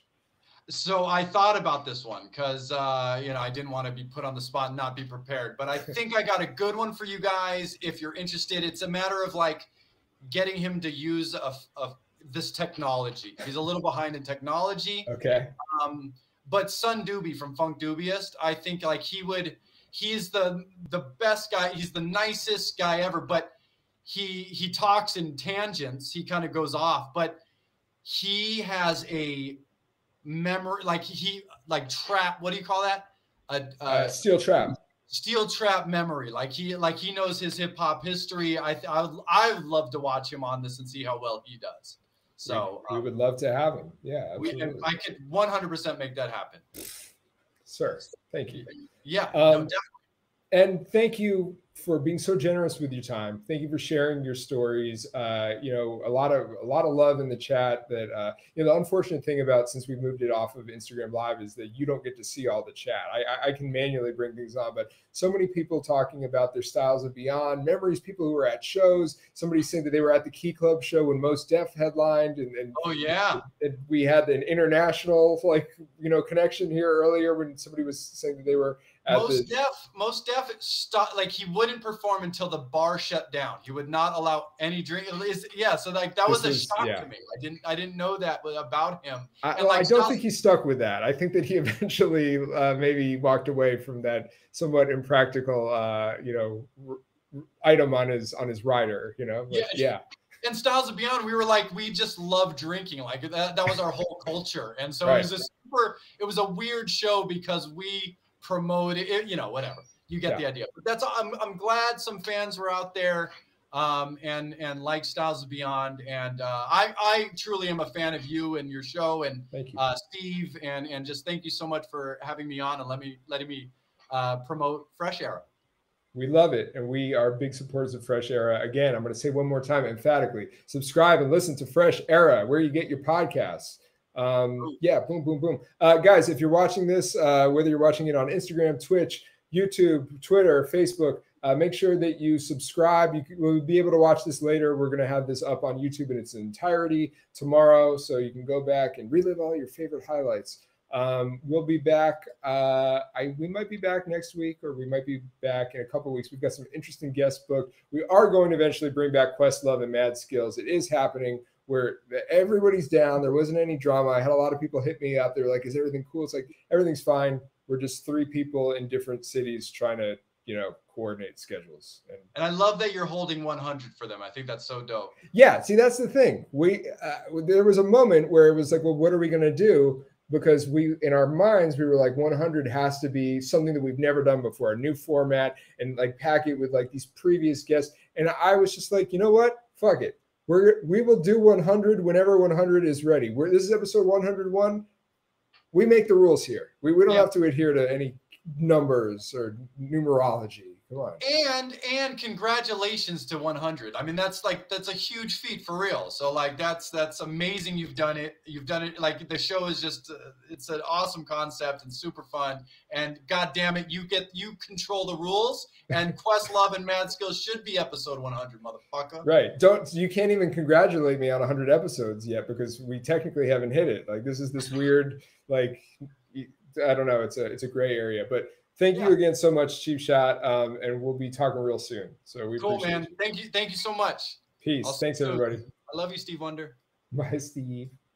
So I thought about this one because, uh, you know, I didn't want to be put on the spot and not be prepared. But I think I got a good one for you guys if you're interested. It's a matter of like getting him to use a, a, this technology. He's a little behind in technology. Okay. Um, But Son Doobie from Funk Dubious, I think like he would, he's the the best guy. He's the nicest guy ever, but he he talks in tangents. He kind of goes off, but he has a memory, like he, like trap, what do you call that? A, a uh, steel trap. steel trap memory. Like he like he knows his hip hop history. I I would, I would love to watch him on this and see how well he does. So we, we um, would love to have him. Yeah, we, absolutely. I could one hundred percent make that happen. Sir, thank you. Yeah, Um, no, definitely. And thank you for being so generous with your time. Thank you for sharing your stories. Uh, you know, a lot of a lot of love in the chat. That uh, you know, the unfortunate thing about since we moved it off of Instagram Live is that you don't get to see all the chat. I, I can manually bring things on, but so many people talking about their styles of beyond memories. People who were at shows. Somebody saying that they were at the Key Club show when Mos Def headlined, and, and oh yeah, and we had an international like you know connection here earlier when somebody was saying that they were. Most Def, Most Def, stop, like he wouldn't perform until the bar shut down. He would not allow any drink. Yeah, so like that was a is, shock yeah. to me. I didn't, I didn't know that about him. I, and well, like, I don't South, think he stuck with that. I think that he eventually uh, maybe walked away from that somewhat impractical, uh, you know, r- r- item on his on his rider. You know, but, yeah. yeah. And Styles of Beyond, we were like, we just love drinking. Like that, that was our whole culture. And so right. it was a super, it was a weird show because we promote it, you know, whatever, you get yeah. the idea. But that's I'm, I'm glad some fans were out there um and and like Styles of Beyond, and uh I I truly am a fan of you and your show, and thank you. uh Steve, and and just thank you so much for having me on and let me letting me uh promote Fresh Era. We love it, and we are big supporters of Fresh Era. Again, I'm going to say one more time emphatically, subscribe and listen to Fresh Era where you get your podcasts. Um, yeah, boom, boom, boom. Uh, guys, if you're watching this, uh, whether you're watching it on Instagram, Twitch, YouTube, Twitter, Facebook, uh, make sure that you subscribe. You will be able to watch this later. We're going to have this up on YouTube in its entirety tomorrow, so you can go back and relive all your favorite highlights. Um, we'll be back. Uh, I, we might be back next week, or we might be back in a couple of weeks. We've got some interesting guests booked. We are going to eventually bring back Questlove and Mad Skills. It is happening. Where everybody's down. There wasn't any drama. I had a lot of people hit me up. They're like, is everything cool? It's like, everything's fine. We're just three people in different cities trying to, you know, coordinate schedules. And, and I love that you're holding one hundred for them. I think that's so dope. Yeah. See, that's the thing. We, uh, there was a moment where it was like, well, what are we going to do? Because we, in our minds, we were like, one hundred has to be something that we've never done before, a new format, and like pack it with like these previous guests. And I was just like, you know what? Fuck it. We're, we will do one hundred whenever one hundred is ready. We're, this is episode one hundred one. We make the rules here. We, we don't yeah. have to adhere to any numbers or numerology. Come on. And and congratulations to one hundred. I mean, that's like that's a huge feat for real. So like that's that's amazing. You've done it. You've done it. Like the show is just uh, it's an awesome concept and super fun. And God damn it, you get you control the rules. And Questlove and Mad Skills should be episode one hundred, motherfucker. Right. Don't you can't even congratulate me on one hundred episodes yet because we technically haven't hit it. Like this is this weird like I don't know. It's a it's a gray area, but. Thank you yeah. again so much, Cheapshot, um, and we'll be talking real soon. So we cool, appreciate man. You. Thank you, thank you so much. Peace. Thanks, everybody. I love you, Steve Wonder. Bye, Steve.